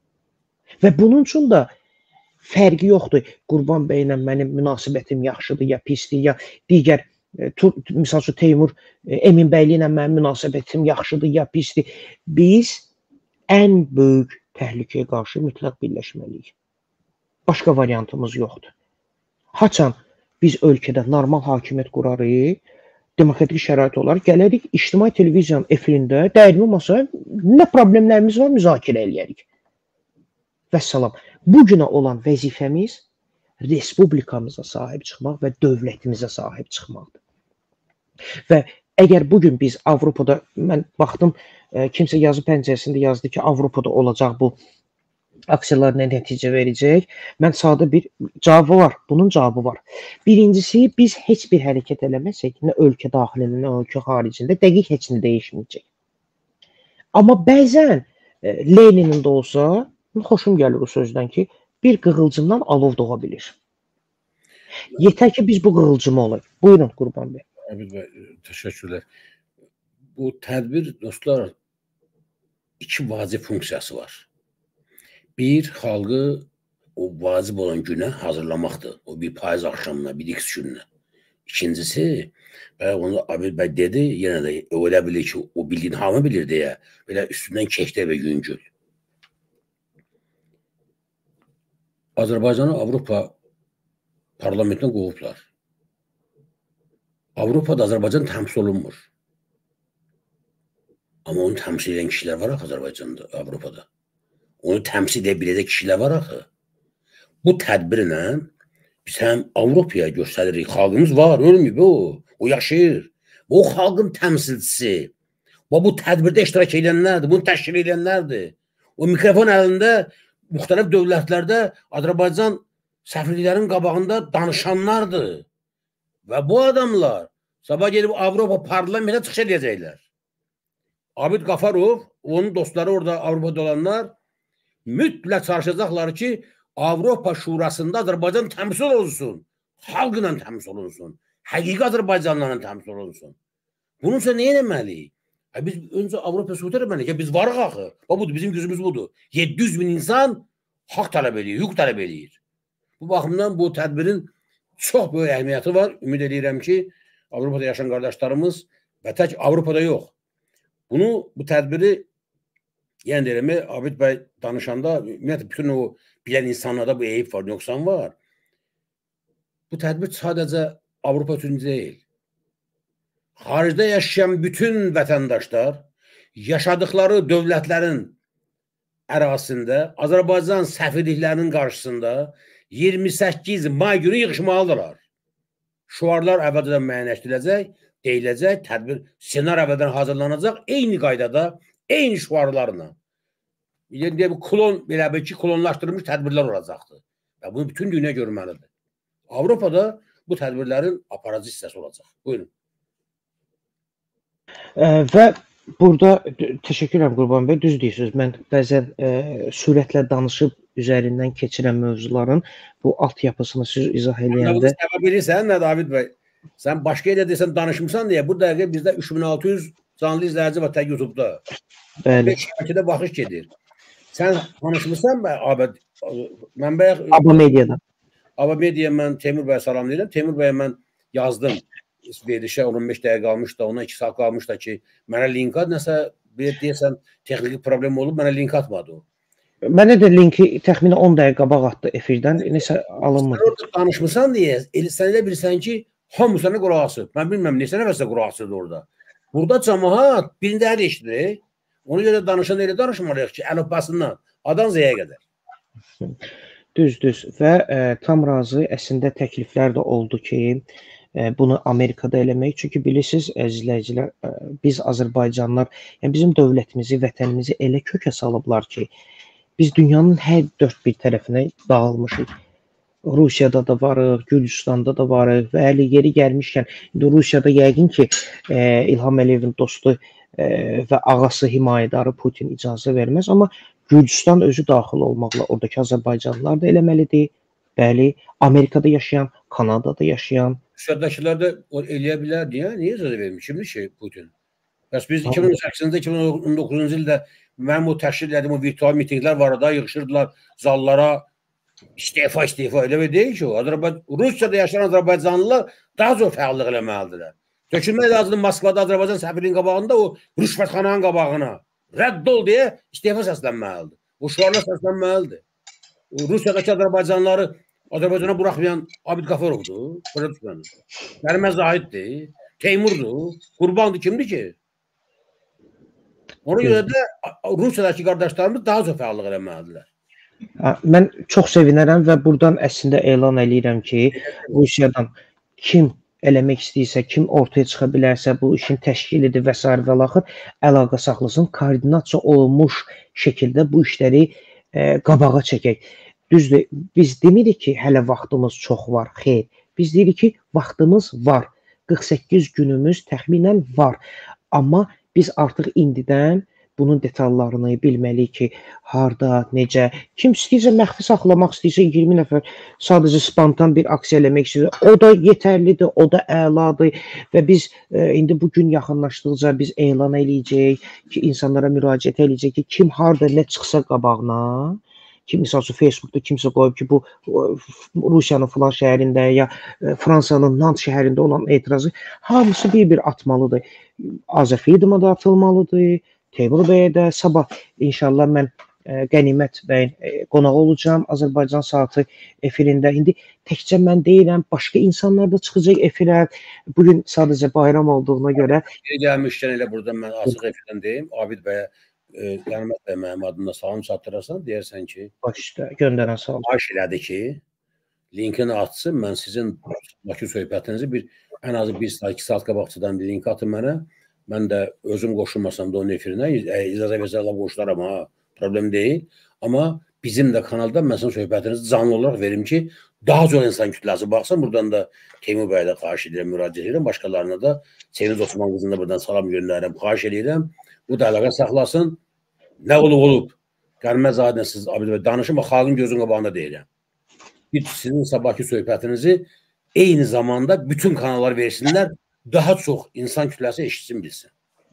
Və bunun üçün də fərqi yoxdur. Qurban bəylə mənim münasibətim yaxşıdır, ya pisdir, ya digər, misal üçün Teymur Eminbəyli ilə mənim münasibətim yaxşıdır, ya pisdir. Biz ən böyük təhlükəyə qarşı mütləq birləşməliyik. Başqa variantımız yoxdur. Haçan biz ölkədə normal hakimiyyət qurarıq, demokratik şərait olar, gələrik ictimai televiziyanın efirində, dəyirmi masaya nə problemlərimiz var, müzakirə eləyərik. Vəssalam. Bugünə olan vəzifəmiz respublikamıza sahib çıxmaq və dövlətimizə sahib çıxmaqdır. Və əgər bugün biz Avropada, mən baxdım, kimsə yazı pəncərəsində yazdı ki, Avropada olacaq bu aksiyalar nə nəticə verəcək? Mən sadə bir cavabı var. Bunun cavabı var. Birincisi, biz heç bir hərəkət eləməsək, nə ölkə daxilində, nə ölkə xaricində dəqiq heç nə dəyişməyəcək. Amma bəzən Leninin də olsa, xoşum gəlir o sözdən ki, bir qığılcımdan alov doğa bilir. Yetər ki, biz bu qığılcımı olaq. Buyurun Qurban bəy. Abid bəy, təşəkkürlər. Bu tədbir, dostlar, iki vacib funksiyası var. Bir, xalqı o vacib olan günə hazırlamaqdır. O bir payız axşamına, bir X gününə. İkincisi, onu Abid bəy dedi, yenə də öyle bilir ki, o bildiğin hamı bilir deyə, belə üstündən keçdə və yüngül. Azərbaycanı Avropa parlamentindən qovublar. Avropada Azərbaycan təmsil olunmur. Amma onu təmsil edən kişilər var axı Azərbaycanda, Avropada. Onu təmsil edə biləcək kişilər var axı. Bu tədbirlə biz həm Avropaya göstəririk. Xalqımız var, ölməyib o. O yaşayır. O xalqın təmsilçisi. Bu tədbirdə iştirak edənlərdir, bunu təşkil edənlərdir. O mikrofon əlində müxtəlif dövlətlərdə Azərbaycan səfirliklərin qabağında danışanlardır. Və bu adamlar sabah gedib Avropa parlamentə çıxış edəcəklər. Abid Qafarov, onun dostları orada Avropada olanlar mütləq çalışacaqlar ki, Avropa Şurasında Azərbaycan təmsil olunsun. Xalqla təmsil olunsun. Həqiqi Azərbaycanlarla təmsil olunsun. Bunun üçün nə eləməliyik? Biz öncə Avropa Şurası eləməliyik. Biz varıq axı. Budur, bizim gücümüz budur. 700 bin insan haqq tələb edir, hüquq tələb edir. Bu baxımdan bu tədbirin çox böyük əhəmiyyəti var. Ümid edirəm ki, Avropada yaşayan qardaşlarımız və tək Avropada yox. Bu tədbiri, yəni deyirəm, Abid bəy danışanda, ümumiyyətlə, bütün o bilən insanlarda bu eyib var, nöqsan var. Bu tədbir sadəcə Avropa üçün deyil. Xaricdə yaşayan bütün vətəndaşlar yaşadıkları dövlətlərin ərazisində Azərbaycan səfirliklərinin qarşısında 28 may günü yığışmalıdırlar. Şüarlar əvvəldən müəyyənləşdiriləcək, deyiləcək, tədbir senar əvvəldən hazırlanacaq, eyni qaydada, eyni şüarlarla. Belə bir ki, klonlaşdırılmış tədbirlər olacaqdır. Və bunu bütün dünya görməlidir. Avropada bu tədbirlərin aparıcı hissəsi olacaq. Buyurun. Və burada təşəkkür edirəm Qurban bəy, düz deyirsiniz. Mən bəzən sürətlə danışıb üzərindən keçirən mövzuların bu altyapısını siz izah eləyəndə. Səbəb bilirsən nə David bəy? Sən başqa yerdə desən danışmısan deyə bu dəqiqə bizdə 3600 canlı izləyici var YouTube-da. Bəli. Şəbəkədə baxış gedir. Sən danışmısan Abid? Mən bayaq Aba Mediadan. Aba Mediaya mən Teymur bəyə salamlayıram. Teymur bəyə mən yazdım. Verilişə 15 dəqiqə qalmış da, ona 2 saat qalmış da ki, mənə link at, nəsə deyəsən texniki problem olub, mənə link atmadı o. Mənə də linki təxminən 10 dəqiqə qabaq atdı efirdən, nəsə alınmır. Sən orada danışmısan deyə, sən elə bilirsən ki, hamı sənə qulaq asıb. Mən bilməm, neçə nəfəsə qulaq asırdı orada. Burada cəmaət birində hər eşidir. Ona görə danışan elə danışmalıyıq ki, əlifbasından adan zəyə qədər. Düz. Və tam razı, əslində təkliflər də oldu ki, bunu Amerikada eləmək. Çünki bilirsiniz, əzizləyicilər, biz Azərbaycanlar, yəni bizim dövlətimizi, vətənimizi elə kökə salıblar ki, biz dünyanın hər dörd bir tərəfinə dağılmışıq. Rusiyada da varıq, Gürcüstanda da varıq və əli yeri gəlmişkən, Rusiyada yəqin ki, İlham Əliyevin dostu və ağası himayədarı Putin icazə verməz, amma Gürcüstan özü daxil olmaqla oradakı Azərbaycanlılar da eləməlidir. Bəli, Amerikada yaşayan, Kanadada yaşayan. Rusiyadakılar da eləyə bilər deyə, niyə icazə vermiş? Kimdir ki Putin? Bəs biz 2008-də, 2019-cu ildə mənim o təşkil edədiyim o virtual mitinglər var da, yığışırdılar zallara, istefa elə deyil ki o. Rusiyada yaşayan Azərbaycanlılar daha çox fəallıq eləməlidirlər. Tökülmək lazımdır Moskvada Azərbaycan səfirliyin qabağında o rüşvətxananın qabağına. Rədd ol deyə istefa səslənməlidir. O şüarlar səslənməlidir. Rusiyadakı Azərbaycanlıları Azərbaycana buraxmayan Abid Qafarovdur. Nərimə Zahiddir, Teymurdur, Qurbandır, kimdir ki? Ona görə də Rusiyadakı qardaşlarımız daha çox fəallıq eləməlidirlər. Mən çox sevinərəm və buradan əslində elan eləyirəm ki, Rusiyadan kim eləmək istəyirsə, kim ortaya çıxa bilərsə, bu işin təşkilidir və s. və laxır əlaqə saxlasın, koordinasiya olunmuş şəkildə bu işləri qabağa çəkək. Düzdür, biz demirik ki, hələ vaxtımız çox var, xeyr. Biz deyirik ki, vaxtımız var. 48 günümüz təxminən var. Amma biz artıq indidən bunun detallarını bilməliyik ki, harda, necə, kim istəyirsə məxfi saxlamaq istəyirsə 20 nəfər sadəcə spontan bir aksiya eləmək istəyirsə, o da yetərlidir, o da əladır və biz indi bu gün yaxınlaşdıqca biz elan eləyəcəyik ki, insanlara müraciət eləyəcək ki, kim harda nə çıxsa qabağına, kim misal üçün Facebookda kimsə qoyub ki, bu Rusiyanın filan şəhərində ya Fransanın Nant şəhərində olan etirazı hamısı bir-bir atmalıdır. Azərfreedoma da atılmalıdır. Teymur bəyə də sabah inşallah mən Qənimət bəyin qonağı olacağam Azərbaycan saatı efirində. İndi təkcə mən deyirəm, başqa insanlar da çıxacaq efirə. Bugün sadəcə bayram olduğuna görə. Gəlmişkən elə burada mən açıq efirdən deyim. Abid bəyə Qənimət bəy mənim adımda salam çatdırasan, deyərsən ki, başda göndərən sağ olun. Xahiş elədi ki, linkini atsın, mən sizin Bakı söhbətinizi ən azı 1-2 saat qabaqçıdan bir link atın mənə. Mən də özüm qoşulmasam da onun efirinə icazə versələr qoşularam, ha, problem deyil. Amma bizim də kanalda mən sizin söhbətinizi canlı olaraq verim ki, daha çox insan kütləsi baxsın. Buradan da Teymur bəyə də xahiş edirəm, müraciət edirəm. Başqalarına da Sevinç Osman qızına buradan salam göndərirəm, xahiş edirəm. Bu da əlaqə saxlasın. Nə olub? Qənimət zaten siz danışın, xalqın gözünün qabağında deyirəm. Sizin sabahki söhbətinizi eyni zamanda bütün kanallar versinlər, daha çox insan kütləsi eşitsin, bilsin.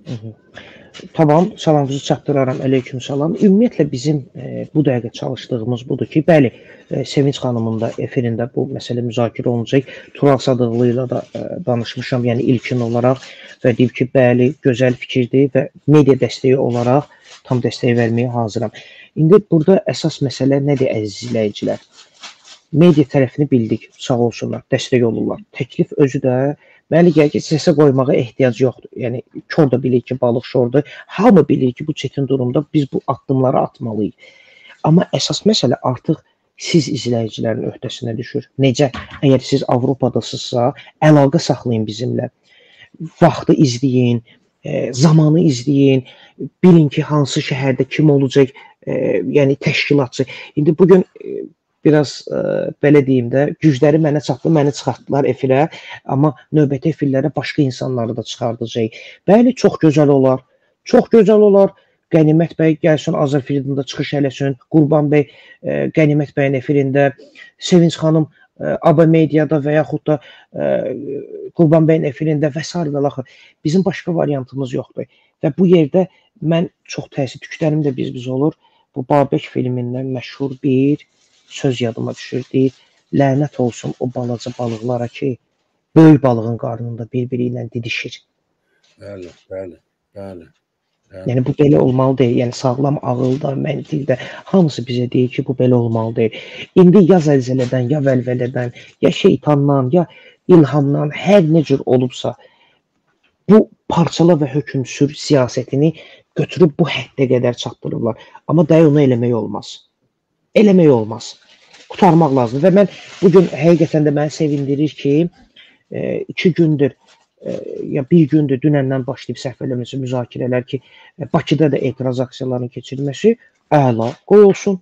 Tamam, salamınızı çatdıraram, aleyküm salam. Ümumiyyətlə bizim bu dəqiqə çalışdığımız budur ki, bəli, Sevinç xanımın da efirində bu məsələ müzakirə olunacaq. Tural Sadıqlı ilə də danışmışam, yəni ilkin olaraq və deyib ki, bəli, gözəl fikirdir və media dəstəyi olaraq tam dəstək verməyə hazıram. İndi burada əsas məsələ nədir, əziz izləyicilər? Media tərəfini bildik, sağ olsunlar, dəstək olurlar. Təklif özü də mənə gəlir ki, səsə qoymağa ehtiyac yoxdur. Yəni, kör də bilir ki, balıq şordur. Hamı bilir ki, bu çətin durumda biz bu addımları atmalıyıq. Amma əsas məsələ artıq siz izləyicilərin öhdəsinə düşür. Necə? Əgər siz Avropadasınızsa, əlaqə saxlayın bizimlə. Vaxtı izləyin, zamanı izləyin, bilin ki, hansı şəhərdə kim olacaq, yəni təşkilatçı. İndi bugün biraz belə deyim də, gücləri mənə çatdı, məni çıxartdılar efirə, amma növbəti efirlərə başqa insanları da çıxardacaq. Bəli, çox gözəl olar, çox gözəl olar. Qənimət bəy gəlsin, Azərfreedində çıxış eləsin, Qurban bəy Qənimət bəyin efirində, Sevinç xanım ABA mediada və yaxud da Qurban bəyin efirində və s. və axır. Bizim başqa variantımız yoxdur. Və bu yerdə mən çox təsir tüklərim də biz olur. Bu Babək filmindən məşhur bir söz yadıma düşür, deyir, lənət olsun o balaca balıqlara ki, böyük balığın qarnında bir-biri ilə didişir. Bəli, bəli, bəli. Yəni, bu belə olmalı deyil. Yəni, sağlam ağılda, məntiqdə hamısı bizə deyir ki, bu belə olmalı deyil. İndi ya zəlzələdən, ya vəlvələdən, ya şeytandan, ya ilhamdan, hər nə cür olubsa, bu parçala və hökm sür siyasətini götürüb bu həddə qədər çatdırırlar. Amma dəyə onu eləmək olmaz. Eləmək olmaz. Qutarmaq lazımdır. Və mən bugün həqiqətən də məni sevindirir ki, 2 gündür, ya bir gündür dünəndən başlayıb səhv eləməsi müzakirələr ki, Bakıda da etiraz aksiyalarının keçirilməsi əla, qoy olsun.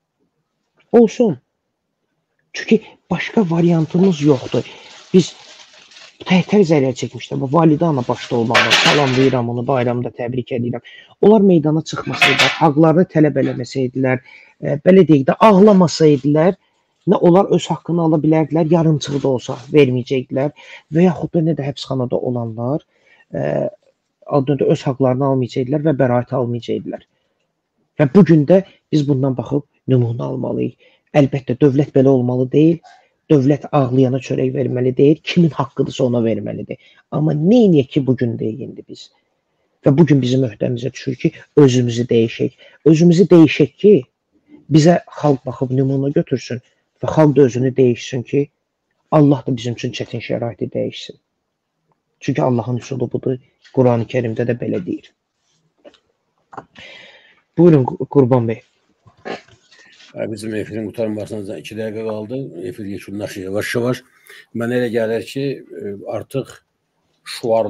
Olsun. Çünki başqa variantımız yoxdur. Biz təhər zərər çəkmişlər. Bu Validə ana başda olmalı. Salamlayıram onu, bayramda təbrik edirəm. Onlar meydana çıxmasaydılar, haqlarını tələb eləməsəydilər, belə deyək də, ağlamasaydılar, nə onlar öz haqqını ala bilərdilər, yarımçıq da olsa verməyəcəkdilər və yaxud da nə də həbsxanada olanlar adında öz haqlarını almayacaqdilər və bəraət almayacaqdilər. Və bugün də biz bundan baxıb nümunə almalıyıq. Əlbəttə, dövlət belə olmalı deyil, dövlət ağlayana çörək verməli deyil, kimin haqqıdırsa ona verməlidir. Amma neyiniyək ki, bugün deyildi biz. Və bugün bizim öhdəmizə düşür ki, özümüzü deyişək. Özümüzü deyişək ki, bizə xalq baxıb nümunə götürsün və xalq da özünü deyişsin ki, Allah da bizim üçün çətin şəraiti dəyişsin. Çünki Allahın üsulu budur, Quran-ı Kərimdə də belə deyir. Buyurun, Qurban bəy. Bizim efirin qutarmasına 2 dəqiqə qaldı. Efir yekunlaşır yavaş-yavaş. Mənə elə gəlir ki, artıq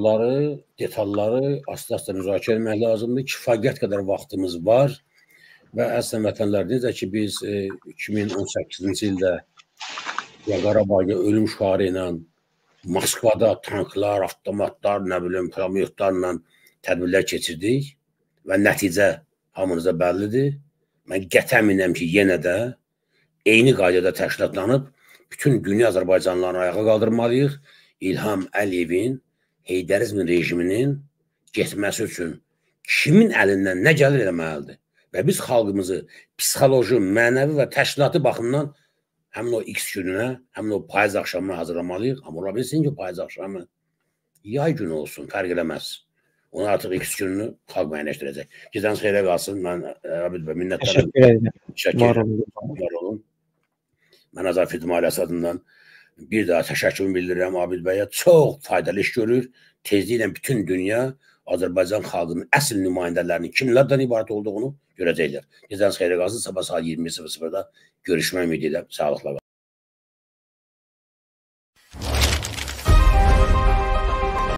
şuarları, detalları asla-asla müzakirə etmək lazımdır. Kifayət qədər vaxtımız var. Və əslən vətənlər, necə ki biz 2018-ci ildə Qarabağda ölüm şüarı ilə Moskvada tanklar, avtomatlar, nə bilim, pulemyotlarla tədbirlər keçirdik və nəticə hamınıza bəllidir. Mən qəti əminəm ki, yenə də eyni qaydada təşkilatlanıb bütün dünya Azərbaycanlılarını ayağa qaldırmalıyıq. İlham Əliyevin, Heydərizm rejiminin getməsi üçün kimin əlindən nə gəlir eləməlidir. Və biz xalqımızı psixoloji, mənəvi və təşkilati baxımdan həmin o X gününə, həmin o payız axşamına hazırlamalıyıq. Amma ola bilsin ki, payız axşamı yay günü olsun, fərq eləməz. Onu artıq X gününü xalq müəyyənləşdirəcək. Gecəniz xeyrə qalsın. Mən Abid bəy minnətdaram. Təşəkkür edirəm. Var olun. Mən Azər Filmi ailəsi adından bir daha təşəkkürümü bildirirəm Abid bəyə. Çox faydalı iş görür. Tezliklə bütün dünya Azərbaycan xalqının əsl nümayəndələrinin kimlərdən ibarət olduğunu görəcəklər. Gecəniz xeyrə qalsın. Sabah saat 20:00-da görüşmək ümidi ilə. Sağlıqla qalın.